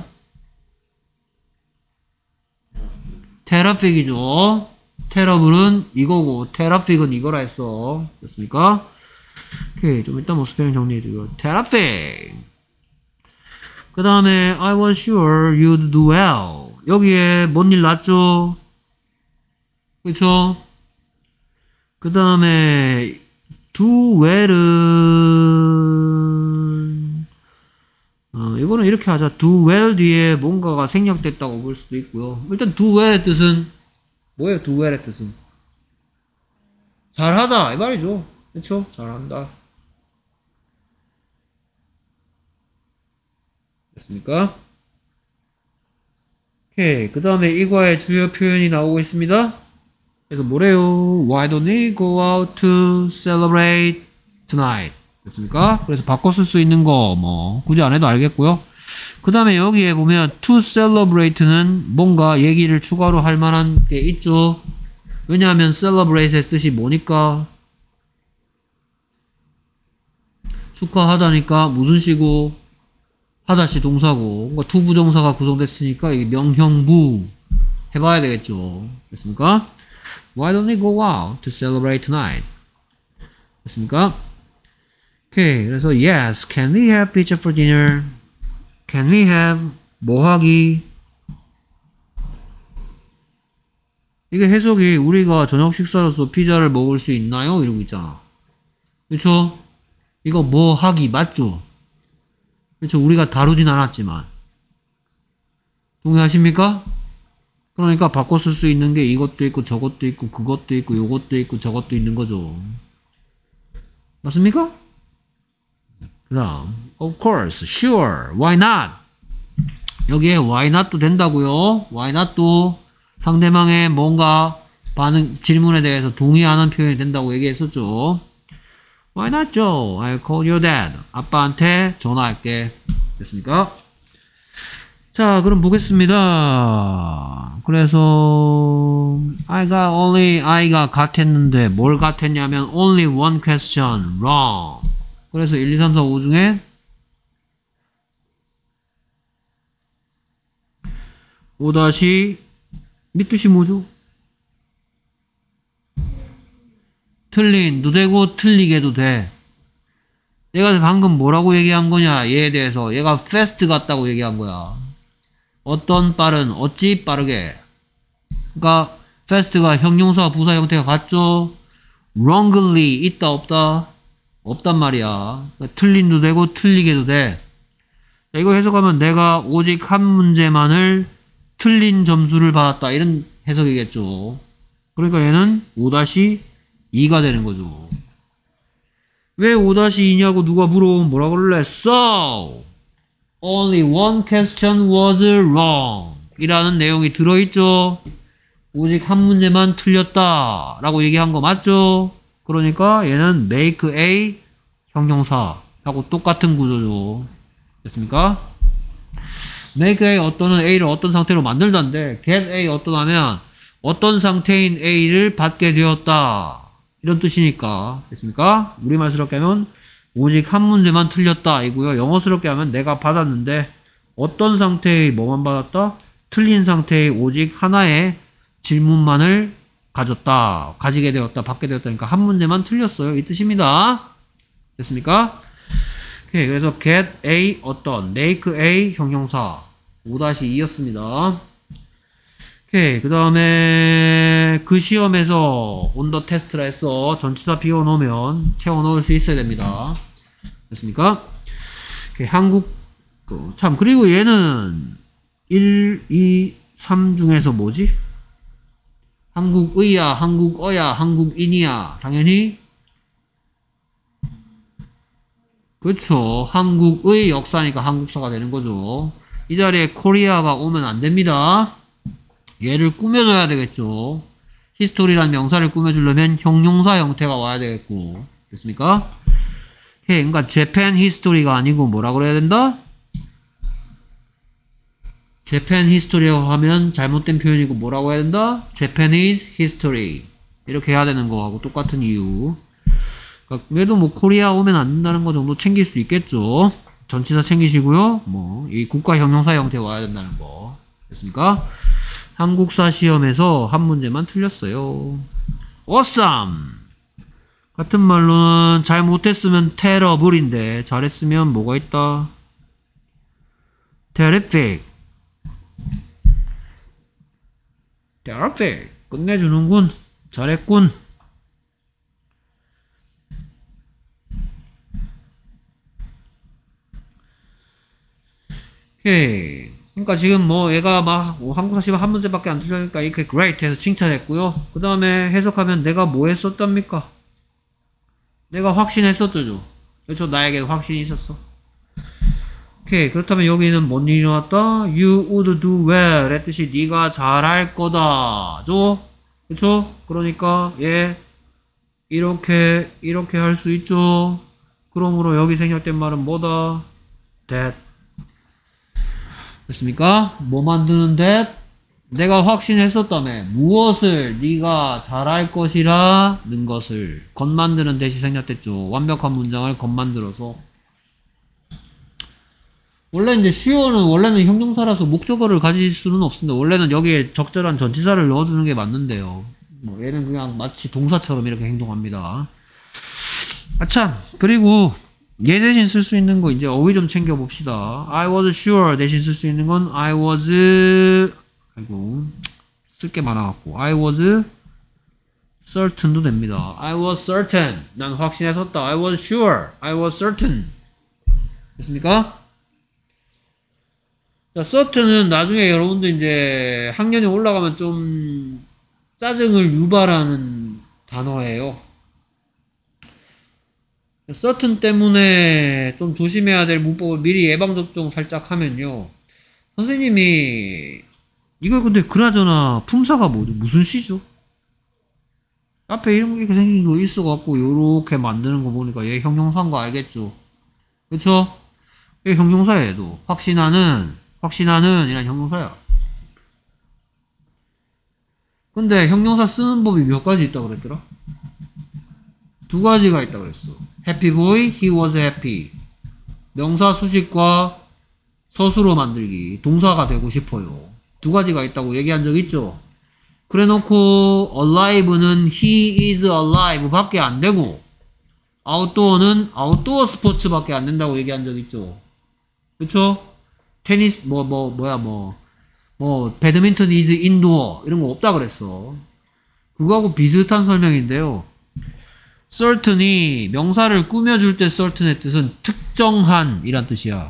terrific이죠. terrible은 이거고 terrific은 이거라 했어. 됐습니까? 오케이, 좀 이따 뭐 스펠링 정리해주고 terrific. 그 다음에 I was sure you'd do well. 여기에 뭔 일 났죠? 그쵸? 그 다음에 do well은 이거는 이렇게 하자. do well 뒤에 뭔가가 생략됐다고 볼 수도 있고요. 일단 do well의 뜻은 뭐예요? do well의 뜻은 잘하다 이 말이죠. 그쵸? 잘한다. 됐습니까? 오케이. 그 다음에 이과의 주요 표현이 나오고 있습니다. 그래서 뭐래요? Why don't we go out to celebrate tonight? 됐습니까? 그래서 바꿔 쓸 수 있는 거 뭐 굳이 안 해도 알겠고요. 그 다음에 여기에 보면 to celebrate는 뭔가 얘기를 추가로 할 만한 게 있죠. 왜냐하면 celebrate의 뜻이 뭐니까? 축하하다니까 무슨 시고? 하다시 동사고, 그러니까 to 부정사가 구성됐으니까 이게 명형부 해봐야 되겠죠. 됐습니까? Why don't we go out to celebrate tonight? 됐습니까? 오케이. 그래서 yes, can we have pizza for dinner? Can we have 뭐 하기? 이게 해석이 우리가 저녁 식사로서 피자를 먹을 수 있나요? 이러고 있잖아. 그쵸? 이거 뭐 하기 맞죠? 그렇죠. 우리가 다루진 않았지만. 동의하십니까? 그러니까 바꿔 쓸 수 있는 게 이것도 있고 저것도 있고 그것도 있고 요것도 있고 저것도 있는 거죠. 맞습니까? 그 다음 of course, sure, why not? 여기에 why not도 된다고요. why not도 상대방의 뭔가 반응, 질문에 대해서 동의하는 표현이 된다고 얘기했었죠. Why not, Joe? I'll call your dad. 아빠한테 전화할게. 됐습니까? 자, 그럼 보겠습니다. 그래서 I가 같았는데 뭘 같았냐면 only one question wrong. 그래서 1, 2, 3, 4, 5 중에 5 밑뜻이 뭐죠? 틀린도 되고 틀리게도 돼. 얘가 방금 뭐라고 얘기한 거냐 얘에 대해서 얘가 fast 같다고 얘기한 거야. 어떤 빠른 어찌 빠르게. 그러니까 fast가 형용사 부사 형태가 같죠. wrongly 있다 없다? 없단 말이야. 그러니까 틀린도 되고 틀리게도 돼. 자, 이거 해석하면 내가 오직 한 문제만을 틀린 점수를 받았다 이런 해석이겠죠. 그러니까 얘는 5-2가 되는 거죠. 왜 5-2냐고 누가 물어보면 뭐라 그럴래? So, only one question was wrong 이라는 내용이 들어있죠. 오직 한 문제만 틀렸다 라고 얘기한 거 맞죠? 그러니까 얘는 make A 형용사하고 똑같은 구조죠. 됐습니까? make A 어떤은 A를 어떤 상태로 만들던데 get A 어떤 하면 어떤 상태인 A를 받게 되었다 이런 뜻이니까. 됐습니까? 우리말스럽게 하면 오직 한 문제만 틀렸다 이고요. 영어스럽게 하면 내가 받았는데 어떤 상태의 뭐만 받았다? 틀린 상태의 오직 하나의 질문만을 가지게 되었다, 받게 되었다니까 한 문제만 틀렸어요 이 뜻입니다. 됐습니까? 오케이, 그래서 get A 어떤, make A 형용사 5-2였습니다. 오케이, 그 다음에 그 시험에서 on the test라 해서 전치사 비워놓으면 채워넣을 수 있어야 됩니다. 됐습니까? 오케이, 한국 참 그리고 얘는 1, 2, 3 중에서 뭐지? 한국의야, 한국어야, 한국인이야. 당연히 그렇죠. 한국의 역사니까 한국사가 되는 거죠. 이 자리에 코리아가 오면 안 됩니다. 얘를 꾸며줘야 되겠죠. 히스토리란 명사를 꾸며주려면 형용사 형태가 와야 되겠고. 됐습니까? 오케이, 그러니까 재팬 히스토리가 아니고 뭐라 그래야 된다? Japan history라고 하면 잘못된 표현이고 뭐라고 해야 된다? Japanese history. 이렇게 해야 되는 거하고 똑같은 이유. 그러니까 그래도 뭐 코리아 오면 안 된다는 거 정도 챙길 수 있겠죠. 전치사 챙기시고요. 뭐 이 국가 형용사 형태 와야 된다는 거. 됐습니까? 한국사 시험에서 한 문제만 틀렸어요. awesome. 같은 말로는 잘못했으면 terrible인데 잘했으면 뭐가 있다? terrific. terrific. 끝내주는군. 잘했군. 오케이. 그러니까 지금 뭐 얘가 막 한국사 시험 한 문제밖에 안 틀리니까 이렇게 great 해서 칭찬했고요. 그 다음에 해석하면 내가 뭐 했었답니까? 내가 확신했었죠. 그렇죠. 나에게 확신이 있었어. 오케이. 그렇다면 여기는 뭔 일이 나왔다? You would do well 했듯이 네가 잘할 거다 죠. 그렇죠. 그러니까 얘 이렇게 할 수 있죠. 그러므로 여기 생략된 말은 뭐다? that. 됐습니까? 뭐 만드는 that? 내가 확신했었다며. 무엇을 네가 잘할 것이라는 것을 겉 만드는 that이 생략됐죠. 완벽한 문장을 겉 만들어서. 원래 이제 sure는 원래는 형용사라서 목적어를 가질 수는 없습니다. 원래는 여기에 적절한 전치사를 넣어주는 게 맞는데요. 뭐 얘는 그냥 마치 동사처럼 이렇게 행동합니다. 아참, 그리고 얘 대신 쓸 수 있는 거 이제 어휘 좀 챙겨봅시다. I was sure 대신 쓸 수 있는 건 I was, 아이고 쓸 게 많아갖고 I was certain도 됩니다. I was certain. 난 확신했었다. I was sure. I was certain. 됐습니까? 자, certain은 나중에 여러분들 이제 학년이 올라가면 좀 짜증을 유발하는 단어예요. certain 때문에 좀 조심해야 될 문법을 미리 예방접종 살짝 하면요. 선생님이 이걸 근데 그나저나 품사가 뭐죠? 무슨 시죠? 앞에 이런 게 생긴 거 있어갖고 요렇게 만드는 거 보니까 얘 형용사인 거 알겠죠? 그쵸? 얘 형용사야 얘도. 확신하는 이란 형용사야. 근데 형용사 쓰는 법이 몇 가지 있다 그랬더라? 두 가지가 있다 그랬어. happy boy, he was happy. 명사 수식과 서술어 만들기. 동사가 되고 싶어요. 두 가지가 있다고 얘기한 적 있죠? 그래 놓고 alive는 he is alive 밖에 안 되고 outdoor는 outdoor 스포츠 밖에 안 된다고 얘기한 적 있죠? 그쵸? 테니스 배드민턴 is indoor 이런 거 없다 그랬어. 그거하고 비슷한 설명인데요. certain이 명사를 꾸며줄 때 certain의 뜻은 특정한 이란 뜻이야.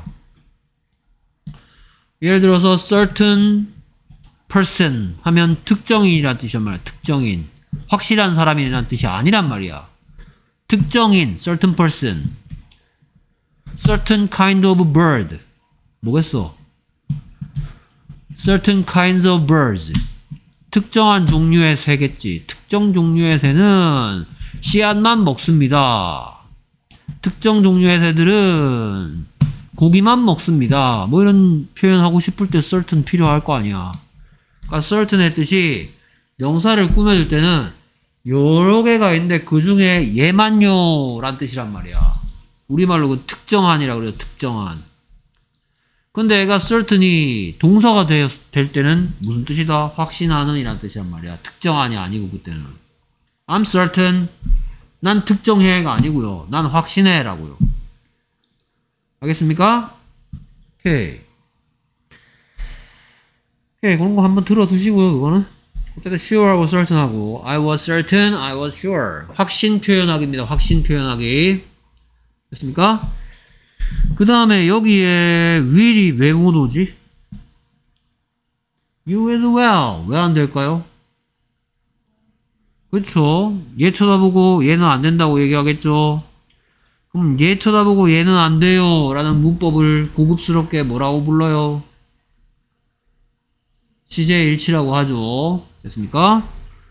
예를 들어서 certain person 하면 특정인이란 뜻이란 말이야. 특정인. 확실한 사람이란 뜻이 아니란 말이야. 특정인, certain person. certain kind of bird. 뭐겠어? certain kinds of birds. 특정한 종류의 새겠지. 특정 종류의 새는 씨앗만 먹습니다. 특정 종류의 새들은 고기만 먹습니다. 뭐 이런 표현하고 싶을 때 certain 필요할 거 아니야. 그러니까 certain의 뜻이 명사를 꾸며줄 때는 여러 개가 있는데 그 중에 얘만요 란 뜻이란 말이야. 우리말로 그 특정한이라 그래요. 특정한. 근데 얘가 certain이 동사가 될 때는 무슨 뜻이다? 확신하는 이란 뜻이란 말이야. 특정한이 아니고 그때는. I'm certain. 난 특정해가 아니고요. 난 확신해 라고요. 알겠습니까? 오케이. 그런 거 한번 들어두시고요. 그거는 어쨌든 sure하고 certain하고 I was certain, I was sure. 확신 표현하기입니다. 확신 표현하기. 됐습니까? 그 다음에 여기에 will이 왜 못 오지? You will well. 왜 안 될까요? 그쵸? 얘 쳐다보고 얘는 안 된다고 얘기하겠죠? 그럼 얘 쳐다보고 얘는 안 돼요 라는 문법을 고급스럽게 뭐라고 불러요? 시제일치라고 하죠. 됐습니까?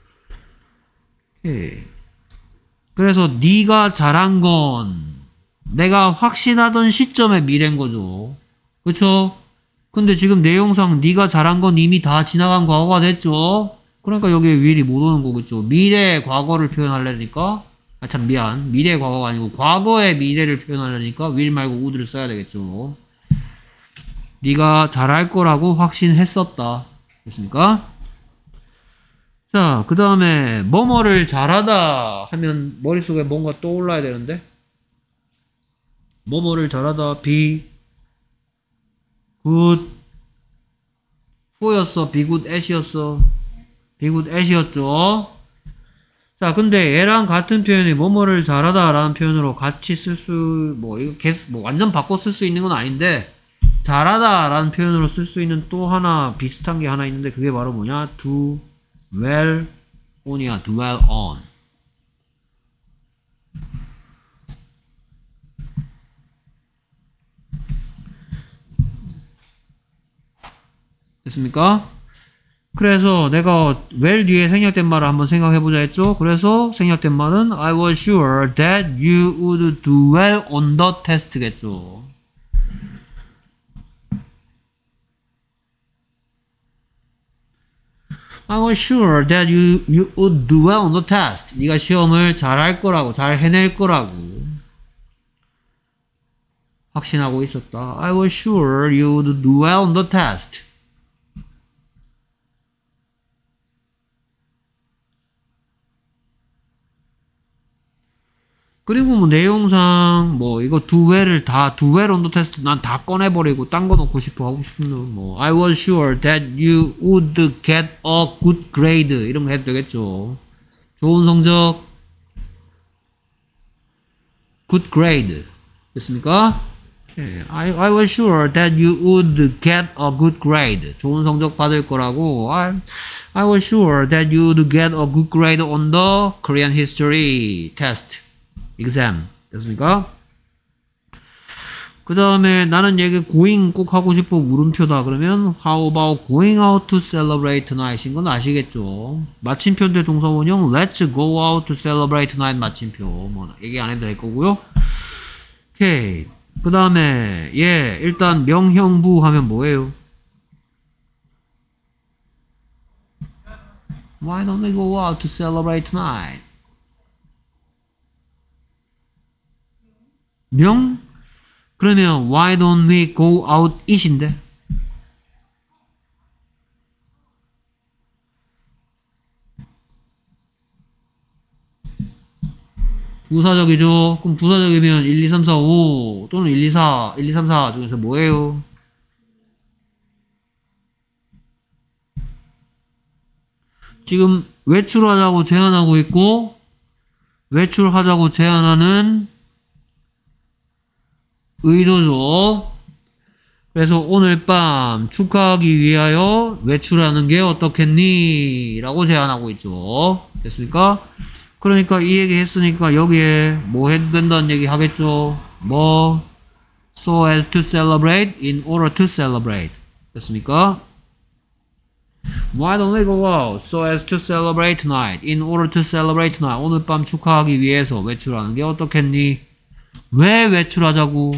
오케이. 그래서 네가 잘한 건 내가 확신하던 시점의 미래인 거죠. 그쵸? 근데 지금 내용상 네가 잘한 건 이미 다 지나간 과거가 됐죠. 그러니까 여기에 will이 못 오는 거겠죠. 미래 과거를 표현하려니까 참 미안, 미래 과거가 아니고 과거의 미래를 표현하려니까 will 말고 would를 써야 되겠죠. 네가 잘할 거라고 확신했었다. 됐습니까? 자, 그 다음에 뭐뭐를 잘하다 하면 머릿속에 뭔가 떠올라야 되는데 뭐뭐를 잘하다 be good who였어? be good at이었어? be good at이었죠. 자, 근데 얘랑 같은 표현이 뭐뭐를 잘하다 라는 표현으로 같이 쓸 수, 이거 계속, 완전 바꿔 쓸 수 있는 건 아닌데, 잘하다 라는 표현으로 쓸 수 있는 또 하나 비슷한 게 하나 있는데, 그게 바로 뭐냐? do well on이야. dwell on. 됐습니까? 그래서 내가 well 뒤에 생략된 말을 한번 생각해보자 했죠. 그래서 생략된 말은 I was sure that you would do well on the test 겠죠. I was sure that you would do well on the test. 네가 시험을 잘할 거라고, 잘 해낼 거라고 확신하고 있었다. I was sure you would do well on the test. 그리고 뭐 내용상 이거 do well on the test 난 다 꺼내버리고 딴 거 넣고 싶어 하고 싶으면 I was sure that you would get a good grade 이런 거 해도 되겠죠. 좋은 성적 good grade 됐습니까? I was sure that you would get a good grade 좋은 성적 받을 거라고 I was sure that you would get a good grade on the Korean history test exam 됐습니까? 그 다음에 나는 얘기 going 꼭 하고 싶어 물음표다 그러면 how about going out to celebrate tonight 인 건 아시겠죠? 마침표인데 동사원형 let's go out to celebrate tonight 마침표 얘기 안 해도 될 거고요. 오케이. 그 다음에 일단 명형부 하면 뭐예요? Why don't we go out to celebrate tonight? 그러면 why don't we go out it인데 부사적이죠. 그럼 부사적이면 1, 2, 3, 4, 5 또는 1, 2, 4, 1, 2, 3, 4 중에서 뭐예요? 지금 외출하자고 제안하고 있고 외출하자고 제안하는 의도죠. 그래서 오늘 밤 축하하기 위하여 외출하는 게 어떻겠니? 라고 제안하고 있죠. 됐습니까? 그러니까 이 얘기 했으니까 여기에 뭐 해도 된다는 얘기 하겠죠. so as to celebrate, in order to celebrate. 됐습니까? Why don't we go out so as to celebrate tonight? In order to celebrate tonight. 오늘 밤 축하하기 위해서 외출하는 게 어떻겠니? 왜 외출하자고?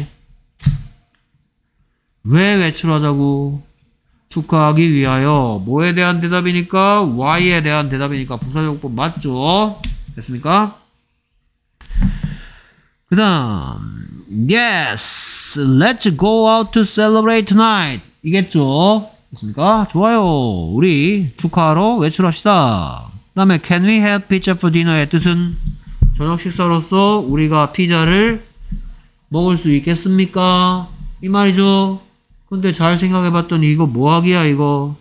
왜 외출하자고? 축하하기 위하여. 뭐에 대한 대답이니까? why에 대한 대답이니까 부사용법 맞죠? 됐습니까? 그 다음 yes, let's go out to celebrate tonight 이겠죠? 됐습니까? 좋아요. 우리 축하하러 외출합시다. 그 다음에 can we have pizza for dinner의 뜻은 저녁 식사로서 우리가 피자를 먹을 수 있겠습니까? 이 말이죠. 근데 잘 생각해봤더니 이거 뭐하기야 이거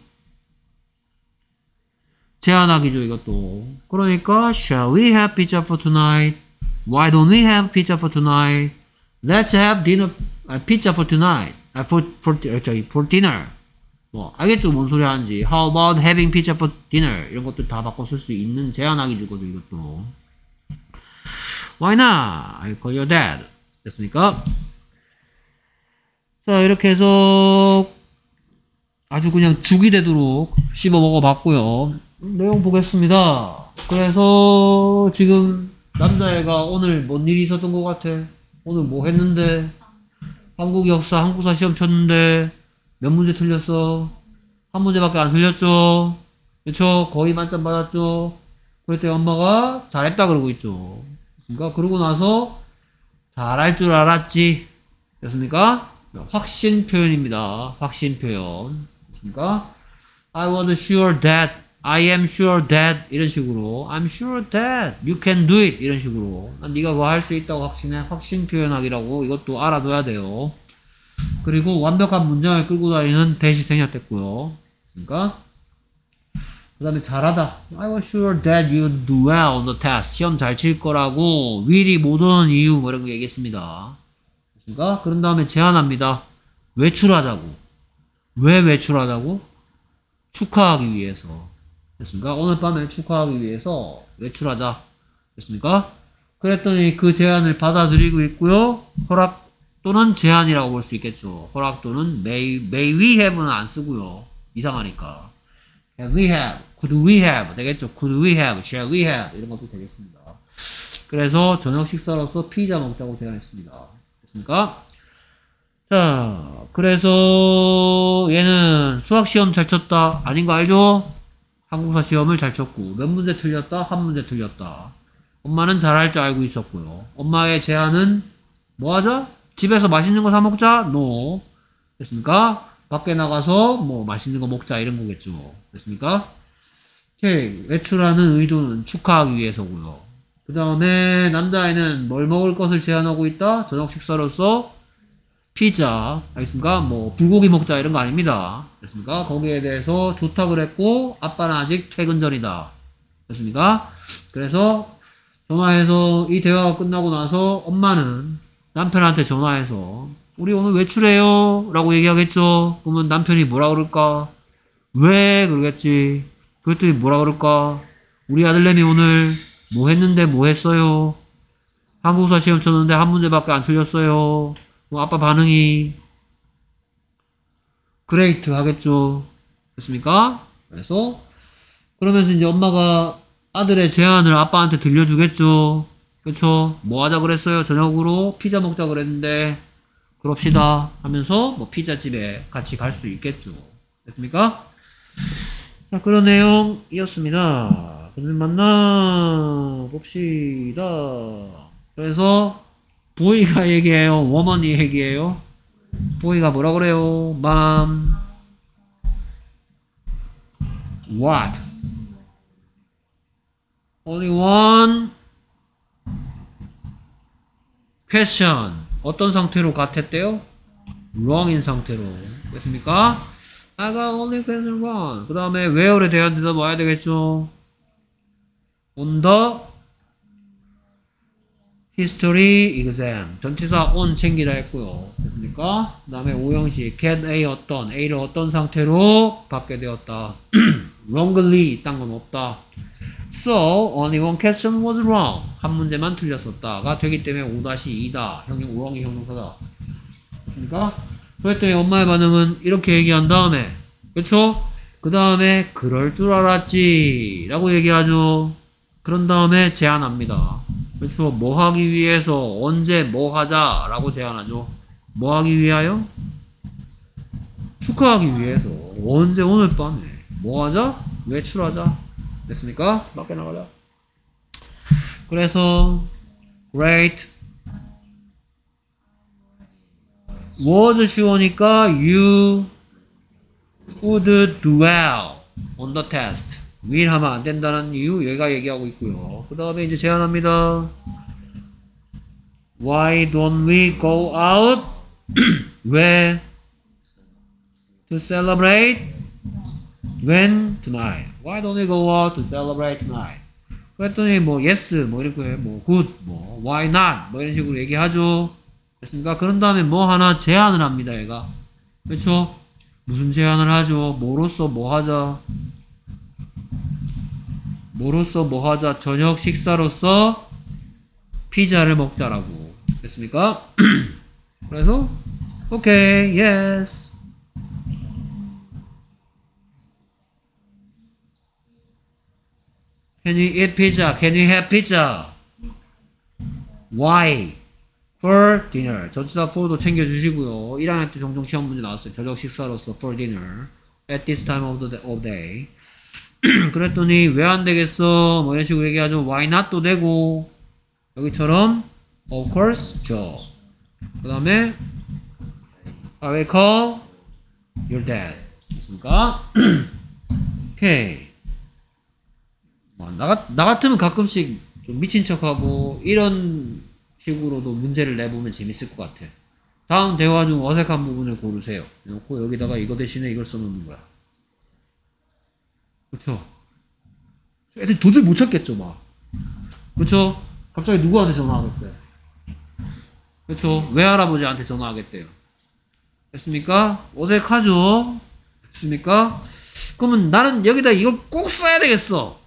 제안하기죠 이것도. 그러니까 shall we have pizza for tonight? Why don't we have pizza for tonight? Let's have dinner pizza for tonight. For dinner. 알겠죠? 뭔 소리 하는지. How about having pizza for dinner? 이런 것도 다 바꿔 쓸 수 있는 제안하기거든 이것도. Why not? I'll call your dad. 됐습니까? 자, 이렇게 해서 아주 그냥 죽이 되도록 씹어 먹어봤고요. 내용 보겠습니다. 그래서 지금 남자애가 오늘 뭔 일이 있었던 것 같아? 오늘 뭐 했는데? 한국 역사, 한국사 시험 쳤는데 몇 문제 틀렸어? 한 문제밖에 안 틀렸죠? 그쵸? 거의 만점 받았죠? 그랬더니 엄마가 잘했다 그러고 있죠. 됐습니까? 그러고 나서 잘할 줄 알았지. 됐습니까? 확신 표현입니다. 확신 표현. 됐습니까? I was sure that, I am sure that 이런 식으로 I'm sure that you can do it 이런 식으로 난 네가 그거 할 수 있다고 확신해. 확신 표현하기라고 이것도 알아둬야 돼요. 그리고 완벽한 문장을 끌고 다니는 대시 생략됐고요. 됐습니까? 그 다음에 잘하다. I was sure that you do well on the test. 시험 잘 칠 거라고 미리 못 오는 이유 뭐 이런 거 얘기했습니다. 됐습니까? 그런 다음에 제안합니다. 외출하자고. 왜 외출하자고? 축하하기 위해서. 됐습니까? 오늘 밤에 축하하기 위해서 외출하자. 됐습니까? 그랬더니 그 제안을 받아들이고 있고요. 허락 또는 제안이라고 볼 수 있겠죠. 허락 또는 may we have는 안 쓰고요. 이상하니까. Can we have, could we have 되겠죠. Could we have, shall we have 이런 것도 되겠습니다. 그래서 저녁 식사로서 피자 먹자고 제안했습니다. 됐습니까? 자, 그래서 얘는 수학 시험 잘 쳤다. 아닌 거 알죠? 한국사 시험을 잘 쳤고 몇 문제 틀렸다? 한 문제 틀렸다. 엄마는 잘할 줄 알고 있었고요. 엄마의 제안은 뭐 하자? 집에서 맛있는 거 사 먹자? No. 됐습니까? 밖에 나가서 뭐 맛있는 거 먹자 이런 거겠죠. 됐습니까? 오케이. 외출하는 의도는 축하하기 위해서고요. 그 다음에 남자아이는 뭘 먹을 것을 제안하고 있다? 저녁 식사로서 피자. 알겠습니까? 뭐 불고기 먹자 이런 거 아닙니다. 됐습니까? 거기에 대해서 좋다 그랬고 아빠는 아직 퇴근 전이다. 됐습니까? 그래서 전화해서 이 대화가 끝나고 나서 엄마는 남편한테 전화해서 우리 오늘 외출해요 라고 얘기하겠죠. 그러면 남편이 뭐라 그럴까? 왜 그러겠지. 그랬더니 뭐라 그럴까? 우리 아들내미 오늘 뭐 했는데 뭐 했어요? 한국사 시험 쳤는데 한 문제밖에 안 틀렸어요. 뭐 아빠 반응이 그레이트 하겠죠. 됐습니까? 그래서 그러면서 이제 엄마가 아들의 제안을 아빠한테 들려주겠죠. 그쵸? 뭐 하자 그랬어요? 저녁으로 피자 먹자 그랬는데 그럽시다 하면서 뭐 피자집에 같이 갈 수 있겠죠. 됐습니까? 자, 그런 내용이었습니다. 오늘 만나 봅시다. 그래서 보이가 얘기해요? 워먼이 얘기해요? 보이가 뭐라 그래요? Mom, what? Only one question. 어떤 상태로 같았대요? wrong인 상태로. 됐습니까? I got only question wrong. 그 다음에 where에 대한 대답 와야 되겠죠? On the history exam. 전치사 on 챙기라 했고요. 됐습니까? 그 다음에 오형식 get A 어떤, A를 어떤 상태로 받게 되었다. wrongly 이딴 건 없다. So, only one question was wrong. 한 문제만 틀렸었다가 되기 때문에 5-2다. wrong이 형용사다. 됐습니까? 그랬더니 엄마의 반응은 이렇게 얘기한 다음에, 그쵸? 그 다음에 그럴 줄 알았지 라고 얘기하죠. 그런 다음에 제안합니다. 그렇죠? 뭐 하기 위해서 언제 뭐 하자 라고 제안하죠. 뭐 하기 위하여? 축하하기 위해서. 언제? 오늘 밤에 뭐 하자? 외출하자. 됐습니까? 밖에 나가자. 그래서 great was 쉬우니까 you would do well on the test. will 하면 안 된다는 이유 얘가 얘기하고 있고요. 그 다음에 이제 제안합니다. Why don't we go out? 왜? To celebrate? When? Tonight. Why don't we go out to celebrate tonight? 그랬더니 뭐 yes, 뭐 이렇게 뭐 good, 뭐 why not, 뭐 이런 식으로 얘기하죠. 됐습니까? 그런 다음에 뭐 하나 제안을 합니다. 얘가. 그렇죠? 무슨 제안을 하죠? 뭐로써 뭐 하자? 뭐로써 뭐 하자? 저녁 식사로서 피자를 먹자라고. 됐습니까? 그래서 오케이, yes. Can you eat pizza? Can you have pizza? Why? for dinner. 전치사 for도 챙겨주시고요. 1학년 때 종종 시험 문제 나왔어요. 저녁 식사로서 for dinner. At this time of day. 그랬더니 왜 안 되겠어? 뭐 이런 식으로 얘기하죠. Why not도 되고 여기처럼 of course 죠. 그 다음에 I will call your dad. 됐습니까? 오케이. 나 같으면 가끔씩 좀 미친 척하고 이런 식으로도 문제를 내보면 재밌을 것 같아. 다음 대화 중 어색한 부분을 고르세요. 놓고 여기다가 이거 대신에 이걸 써놓는 거야. 그쵸? 애들 도저히 못 찾겠죠, 막. 그쵸? 갑자기 누구한테 전화하겠대? 그쵸? 외할아버지한테 전화하겠대요. 됐습니까? 어색하죠? 됐습니까? 그러면 나는 여기다 이걸 꼭 써야 되겠어.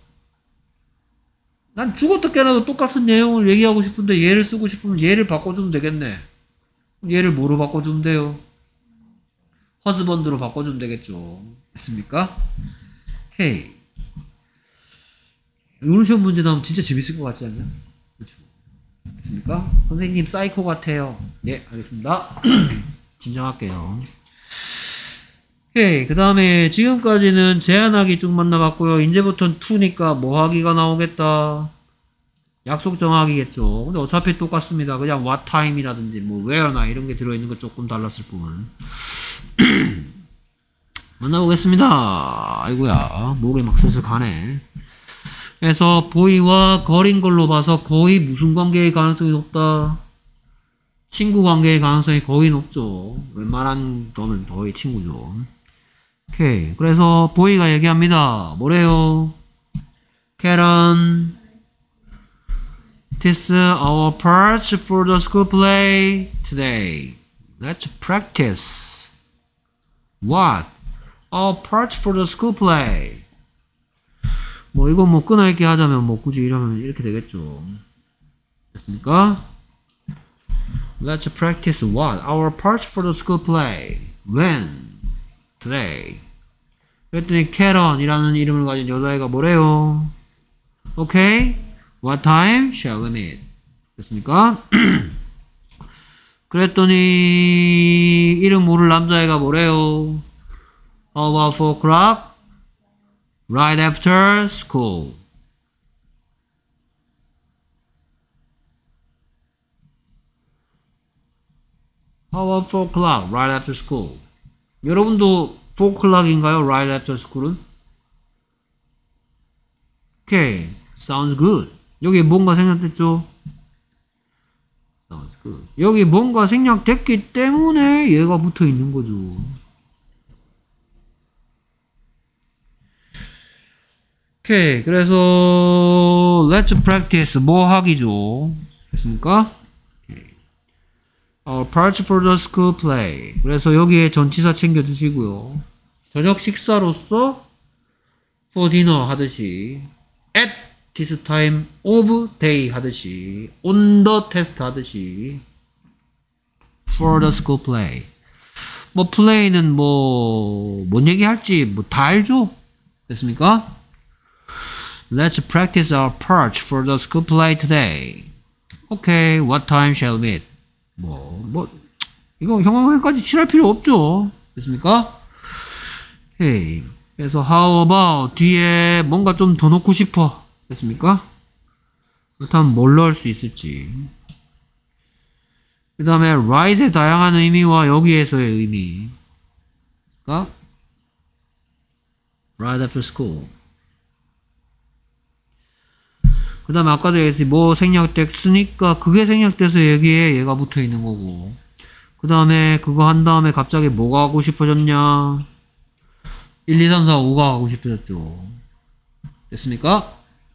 난 죽었다 깨어나도 똑같은 내용을 얘기하고 싶은데 얘를 쓰고 싶으면 얘를 바꿔주면 되겠네. 얘를 뭐로 바꿔주면 돼요? 허즈번드로 바꿔주면 되겠죠. 됐습니까? 오케이. 이런 시험 문제 나오면 진짜 재밌을 것 같지 않냐? 그렇죠. 됐습니까? 선생님 사이코 같아요. 네, 알겠습니다. 진정할게요. 오케이. 그 다음에 지금까지는 제한하기 쭉 만나봤고요. 이제부터는 2니까 뭐 하기가 나오겠다. 약속 정하기겠죠. 근데 어차피 똑같습니다. 그냥 what time이라든지 뭐 where나 이런 게 들어있는 거 조금 달랐을 뿐. 만나보겠습니다. 아이고야, 목에 막 슬슬 가네. 그래서 보이와 거린 걸로 봐서 거의 무슨 관계의 가능성이 높다? 친구 관계의 가능성이 거의 높죠. 웬만한 거는 거의 친구죠. 오케이. 그래서 보이가 얘기합니다. 뭐래요? Karen, this our part for the school play today. Let's practice. What? Our part for the school play. 뭐 이거 뭐 끊어있게 하자면 뭐 굳이 이러면 이렇게 되겠죠. 됐습니까? Let's practice what? Our part for the school play. When? Today. 그랬더니 캐런이라는 이름을 가진 여자애가 뭐래요? Okay? What time shall we meet? 됐습니까? 그랬더니 이름 모를 남자애가 뭐래요? About 4 o'clock? Right after school. How about 4 o'clock? Right after school. 여러분도 4 o'clock인가요? Right after school은? Okay. Sounds good. 여기 뭔가 생략됐죠? Sounds good. 여기 뭔가 생략됐기 때문에 얘가 붙어 있는 거죠. 오케이. 그래서 let's practice 뭐 하기죠. 됐습니까? Our part for the school play. 그래서 여기에 전치사 챙겨주시고요. 저녁 식사로서 for dinner 하듯이 at this time of day 하듯이 on the test 하듯이 for the school play. 뭐 play는 뭔 얘기할지 뭐 다 알죠? 됐습니까? Let's practice our part for the school play today. Okay, what time shall we meet? 이거 형광펜까지 칠할 필요 없죠. 됐습니까? 오케이. 그래서 how about 뒤에 뭔가 좀 더 넣고 싶어. 됐습니까? 그렇다면 뭘 넣을 수 있을지. 그 다음에 right의 다양한 의미와 여기에서의 의미. 그러니까 right after school. 그 다음에 아까도 얘기했지 뭐 생략됐으니까 그게 생략돼서 여기에 얘가 붙어 있는 거고. 그 다음에 그거 한 다음에 갑자기 뭐가 하고 싶어졌냐? 1, 2, 3, 4, 5가 하고 싶어졌죠. 됐습니까?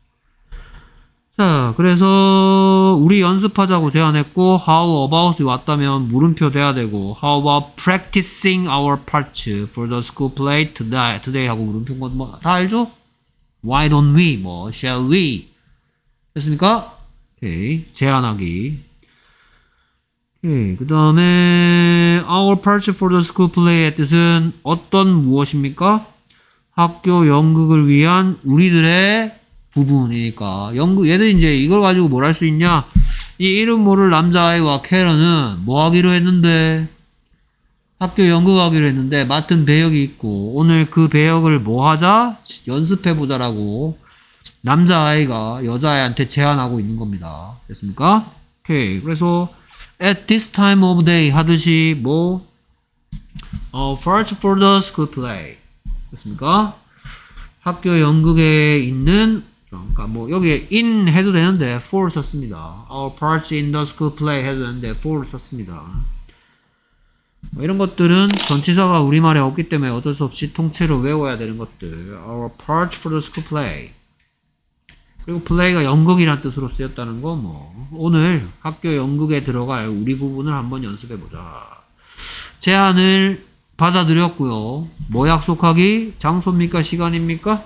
자, 그래서 우리 연습하자고 제안했고 how about이 왔다면 물음표 돼야 되고 how about practicing our parts for the school play today 하고 물음표인 건 뭐 다 알죠? Why don't we? 뭐 shall we? 됐습니까? 오케이. 제안하기. 오케이. 그 다음에 our parts for the school play의 뜻은 어떤 무엇입니까? 학교 연극을 위한 우리들의 부분이니까 연극 얘들 이제 이걸 가지고 뭘 할 수 있냐? 이 이름 모를 남자아이와 캐런은 뭐 하기로 했는데? 학교 연극하기로 했는데 맡은 배역이 있고 오늘 그 배역을 뭐 하자? 연습해보자라고 남자아이가 여자아이한테 제안하고 있는 겁니다. 됐습니까? 오케이. 그래서 at this time of day 하듯이 뭐 first for the school play 됐습니까? 학교 연극에 있는 그러니까 뭐 여기에 in 해도 되는데 for 썼습니다. Our parts in the school play 해도 되는데 for 썼습니다. 뭐 이런 것들은 전치사가 우리말에 없기 때문에 어쩔 수 없이 통째로 외워야 되는 것들. Our parts for the school play. 그리고 play가 연극이란 뜻으로 쓰였다는 거 뭐 오늘 학교 연극에 들어갈 우리 부분을 한번 연습해 보자. 제안을 받아들였고요. 뭐 약속하기? 장소입니까? 시간입니까?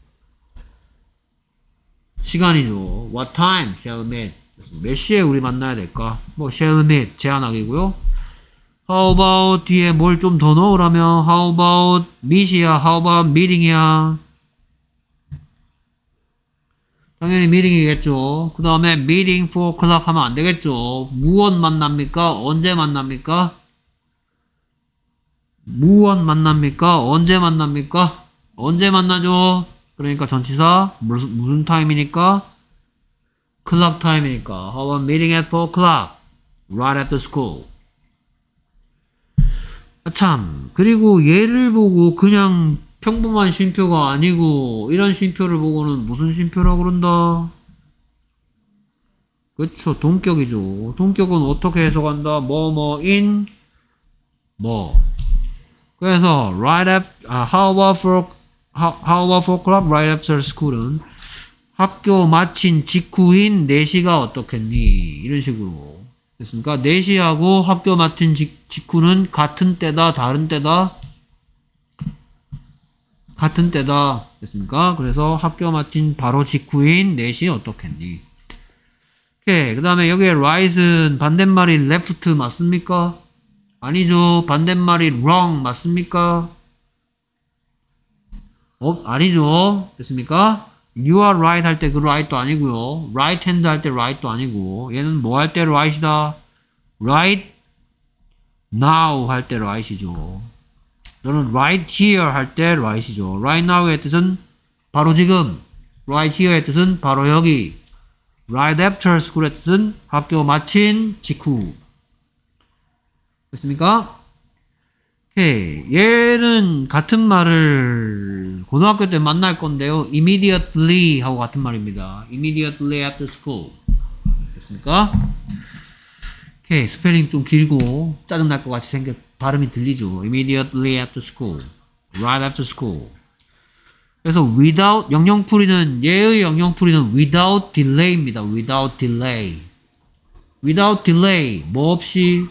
시간이죠. What time shall we meet? 몇 시에 우리 만나야 될까? 뭐 shall we meet 제안하기고요. How about 뒤에 뭘 좀 더 넣으라면 How about meet이야? How about meeting이야? 당연히 meeting이겠죠. 그 다음에 meeting 4 o'clock 하면 안 되겠죠. 무엇 만납니까? 언제 만납니까? 무엇 만납니까? 언제 만납니까? 언제 만나죠? 그러니까 전치사 무슨 타임이니까? clock 타임이니까 How about meeting at 4 o'clock? Right after school. 참 그리고 얘를 보고 그냥 평범한 쉼표가 아니고 이런 쉼표를 보고는 무슨 쉼표라고 그런다? 그쵸 동격이죠. 동격은 어떻게 해석한다? in 뭐 그래서 right after how about 4 o'clock right after school은 학교 마친 직후인 4시가 어떻겠니? 이런 식으로 됐습니까? 4시하고 학교 마친 직후는 같은 때다 다른 때다? 같은 때다 됐습니까? 그래서 학교 마친 바로 직후인 4시 어떻겠니? 오케이. 그 다음에 여기에 right은 반대말이 left 맞습니까? 아니죠. 반대말이 wrong 맞습니까? 아니죠. 됐습니까? You are right 할 때 그 right도 아니고요. right hand 할 때 right도 아니고 얘는 뭐 할 때 right이다? right now 할 때 right이죠. 너는 right here 할 때 right이죠. right now의 뜻은 바로 지금. right here의 뜻은 바로 여기. right after school의 뜻은 학교 마친 직후. 됐습니까? 오케이. 얘는 같은 말을 고등학교 때 만날 건데요. immediately 하고 같은 말입니다. immediately after school. 됐습니까? 오케이. 스펠링 좀 길고 짜증날 것 같이 발음이 들리죠. immediately after school. right after school. 그래서 without 영영풀이는 얘의 영영풀이는 without delay입니다. without delay. without delay 뭐 없이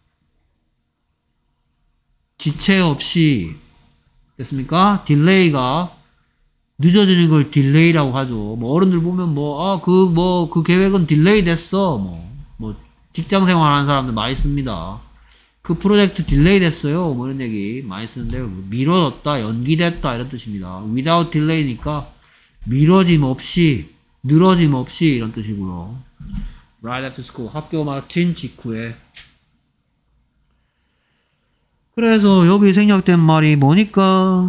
지체 없이 됐습니까? 딜레이가 늦어지는 걸 딜레이라고 하죠. 뭐 어른들 보면 그 계획은 딜레이 됐어. 뭐 직장 생활하는 사람들 많이 씁니다. 그 프로젝트 딜레이 됐어요. 뭐 이런 얘기 많이 쓰는데 미뤄졌다, 연기됐다 이런 뜻입니다. without delay니까 미뤄짐 없이, 늘어짐 없이 이런 뜻이고요. right after school 학교 마친 직후에. 그래서 여기 생략된 말이 뭐니까?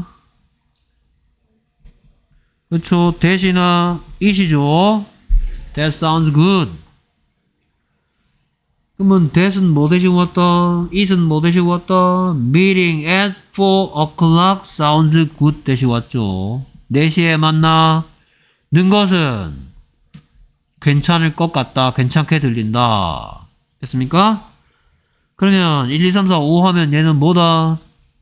그쵸. that이나 it이죠. That sounds good. 그러면 that은 뭐 대시고 왔다? it은 뭐 대시고 왔다? Meeting at 4 o'clock sounds good 대시고 왔죠. 4시에 만나는 것은 괜찮을 것 같다. 괜찮게 들린다. 됐습니까? 그러면 1, 2, 3, 4, 5 하면 얘는 뭐다?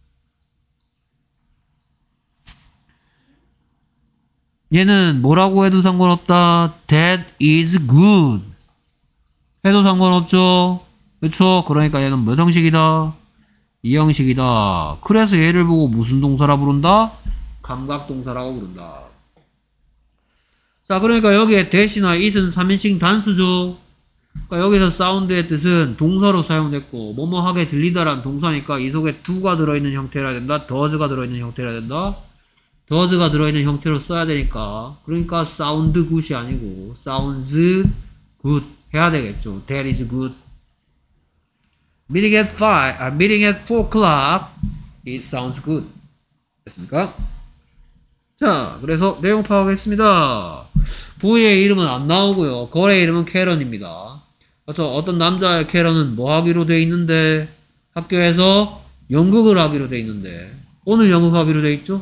얘는 뭐라고 해도 상관없다. That is good. 해도 상관없죠. 그쵸? 그러니까 얘는 몇 형식이다? 이 형식이다. 그래서 얘를 보고 무슨 동사라 부른다? 감각동사라고 부른다. 자, 그러니까 여기에 that이나 it은 3인칭 단수죠. 그러니까 여기서 사운드의 뜻은 동사로 사용됐고 뭐뭐하게 들리다란 동사니까 이 속에 do가 들어있는 형태라 된다. does가 들어있는 형태라 된다. does가 들어있는 형태로 써야 되니까 그러니까 sound good이 아니고 sounds good 해야 되겠죠. That is good. Meeting at 5, meeting at 4 o'clock. It sounds good. 됐습니까? 자, 그래서 내용 파악했습니다. 보이의 이름은 안 나오고요. 걸의 이름은 캐런입니다. 그래서 어떤 남자의 캐런은 뭐 하기로 돼 있는데 학교에서 연극을 하기로 돼 있는데 오늘 연극하기로 돼 있죠?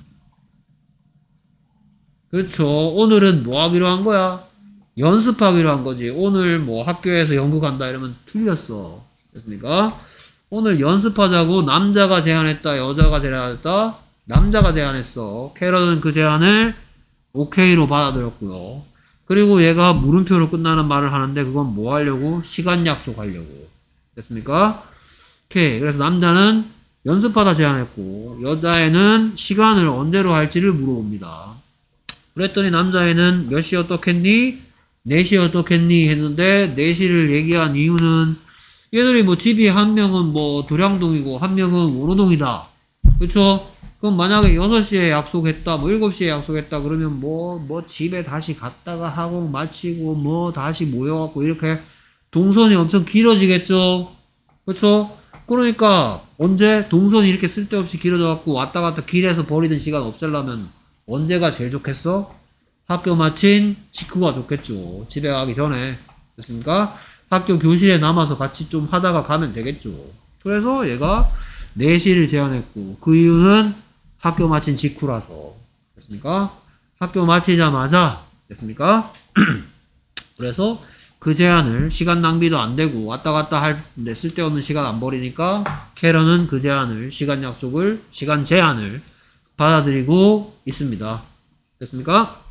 그렇죠. 오늘은 뭐 하기로 한 거야? 연습하기로 한 거지. 오늘 뭐 학교에서 연극한다 이러면 틀렸어. 됐습니까? 오늘 연습하자고 남자가 제안했다, 여자가 제안했다, 남자가 제안했어. 캐런은 그 제안을 오케이로 받아들였고요. 그리고 얘가 물음표로 끝나는 말을 하는데 그건 뭐 하려고? 시간 약속하려고. 됐습니까? 오케이. 그래서 남자는 연습하다 제안했고 여자애는 시간을 언제로 할지를 물어봅니다. 그랬더니 남자애는 몇 시 어떻겠니? 4시 어떻겠니? 했는데 4시를 얘기한 이유는 얘들이 뭐 집이 한 명은 뭐 도량동이고 한 명은 원호동이다. 그쵸? 그럼 만약에 6시에 약속했다, 뭐 7시에 약속했다, 그러면 뭐 집에 다시 갔다가 학원 마치고, 뭐 다시 모여갖고, 이렇게 동선이 엄청 길어지겠죠? 그쵸? 그러니까, 언제 동선이 이렇게 쓸데없이 길어져갖고, 왔다 갔다 길에서 버리는 시간 없애려면, 언제가 제일 좋겠어? 학교 마친 직후가 좋겠죠. 집에 가기 전에. 됐습니까? 학교 교실에 남아서 같이 좀 하다가 가면 되겠죠. 그래서 얘가 4시를 제안했고, 그 이유는 학교 마친 직후라서. 됐습니까? 학교 마치자마자. 됐습니까? 그래서 그 제안을 시간 낭비도 안 되고 왔다 갔다 할때 쓸데없는 시간 안 버리니까 캐런은 그 제안을 시간 약속을 시간 제한을 받아들이고 있습니다. 됐습니까?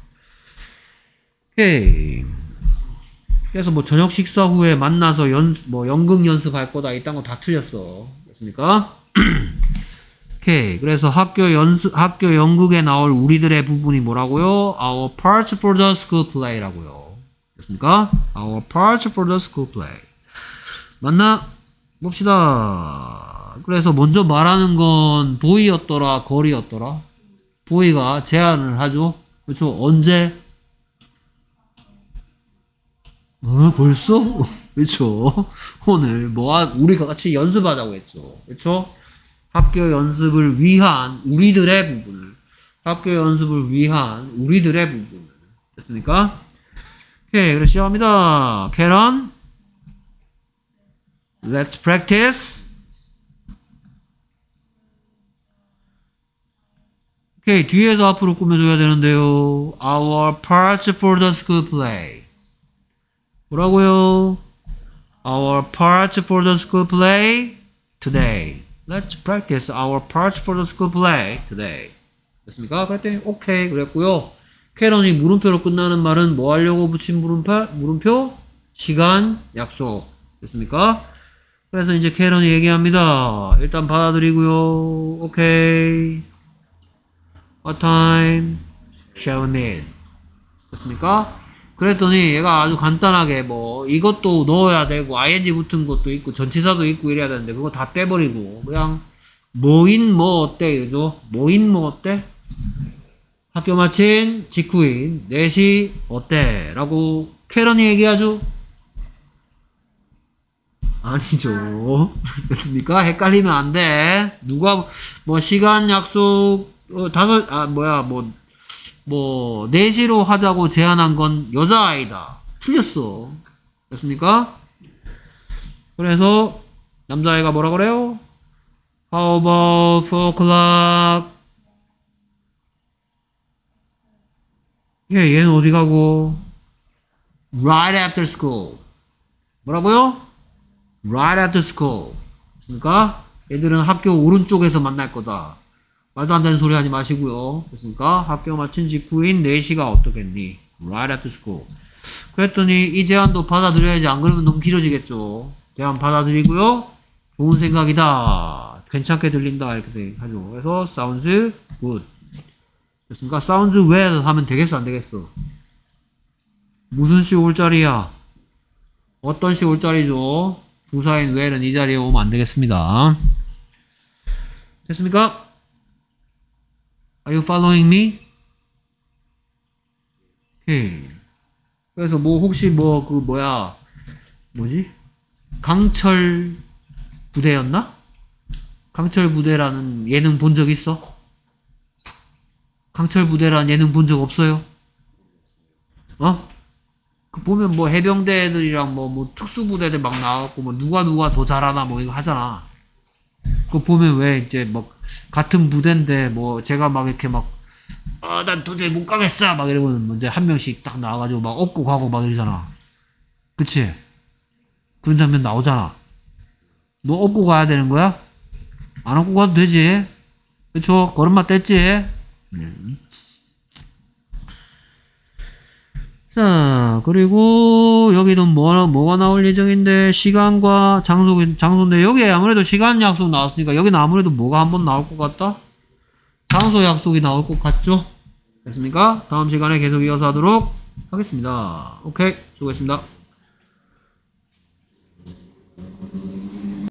오케이. 그래서 뭐 저녁 식사 후에 만나서 연극 연습할 거다 이딴 거 다 틀렸어. 됐습니까? 오케이. 그래서 학교 연극에 나올 우리들의 부분이 뭐라고요? Our part for the school play라고요. 됐습니까? Our part for the school play. 만나 봅시다. 그래서 먼저 말하는 건 보이였더라, 걸이었더라? 보이가 제안을 하죠. 그렇죠? 언제? 벌써? 그렇죠? 오늘 우리가 같이 연습하자고 했죠. 그렇죠? 학교 연습을 위한 우리들의 부분을 학교 연습을 위한 우리들의 부분을 됐습니까? 오케이. 그래서 시작합니다. 캐런 Let's practice. 오케이. 뒤에서 앞으로 꾸며줘야 되는데요. Our parts for the school play. 뭐라고요? Our parts for the school play today. Let's practice our parts for the school play today. 됐습니까? 그랬더니 오케이 그랬고요. 캐런이 물음표로 끝나는 말은 뭐 하려고 붙인 물음표? 시간, 약속. 됐습니까? 그래서 이제 캐런이 얘기합니다. 일단 받아들이고요. 오케이. What time shall we meet? 됐습니까? 그랬더니 얘가 아주 간단하게 이것도 넣어야 되고 ing 붙은 것도 있고 전치사도 있고 이래야 되는데 그거 다 빼버리고 그냥 뭐인 뭐 어때 그죠? 뭐인 뭐 어때? 학교 마친 직후인 4시 어때? 라고 캐런이 얘기하죠? 아니죠. 됐습니까? 헷갈리면 안 돼. 누가 시간 약속 4시로 하자고 제안한 건 여자아이다. 틀렸어. 됐습니까? 그래서 남자아이가 뭐라 그래요? How about 4 o'clock? 얘는 어디 가고? Right after school. 뭐라고요? Right after school. 됐습니까? 얘들은 학교 오른쪽에서 만날 거다. 말도 안 되는 소리 하지 마시고요. 됐습니까? 학교 마친 직후인 4시가 어떻겠니? Right after school. 그랬더니 이 제안도 받아들여야지. 안 그러면 너무 길어지겠죠. 제안 받아들이고요. 좋은 생각이다. 괜찮게 들린다. 이렇게 하죠. 그래서 sounds good. 됐습니까? sounds well 하면 되겠어? 안 되겠어? 무슨 시 올 자리야? 어떤 시 올 자리죠? 부사인 well은 이 자리에 오면 안 되겠습니다. 됐습니까? Are you following me? 오케이. 그래서 혹시 뭐지? 강철 부대였나? 강철 부대라는 예능 본 적 있어? 강철 부대라는 예능 본 적 없어요? 어? 그 보면 뭐 해병대 애들이랑 뭐 특수부대들 막 나와갖고 뭐 누가 더 잘하나 뭐 이거 하잖아. 그거 보면 왜 이제 막 같은 부대인데 뭐 제가 막 이렇게 막 난 도저히 못 가겠어 막 이러면 이제 한 명씩 딱 나와가지고 막 업고 가고 막 이러잖아. 그치? 그런 장면 나오잖아. 너 업고 가야 되는 거야? 안 업고 가도 되지. 그쵸? 걸음마 뗐지? 자, 그리고 여기는 뭐가 나올 예정인데, 시간과 장소인데, 여기에 아무래도 시간 약속 나왔으니까, 여기는 아무래도 뭐가 한번 나올 것 같다? 장소 약속이 나올 것 같죠? 됐습니까? 다음 시간에 계속 이어서 하도록 하겠습니다. 오케이, 수고했습니다.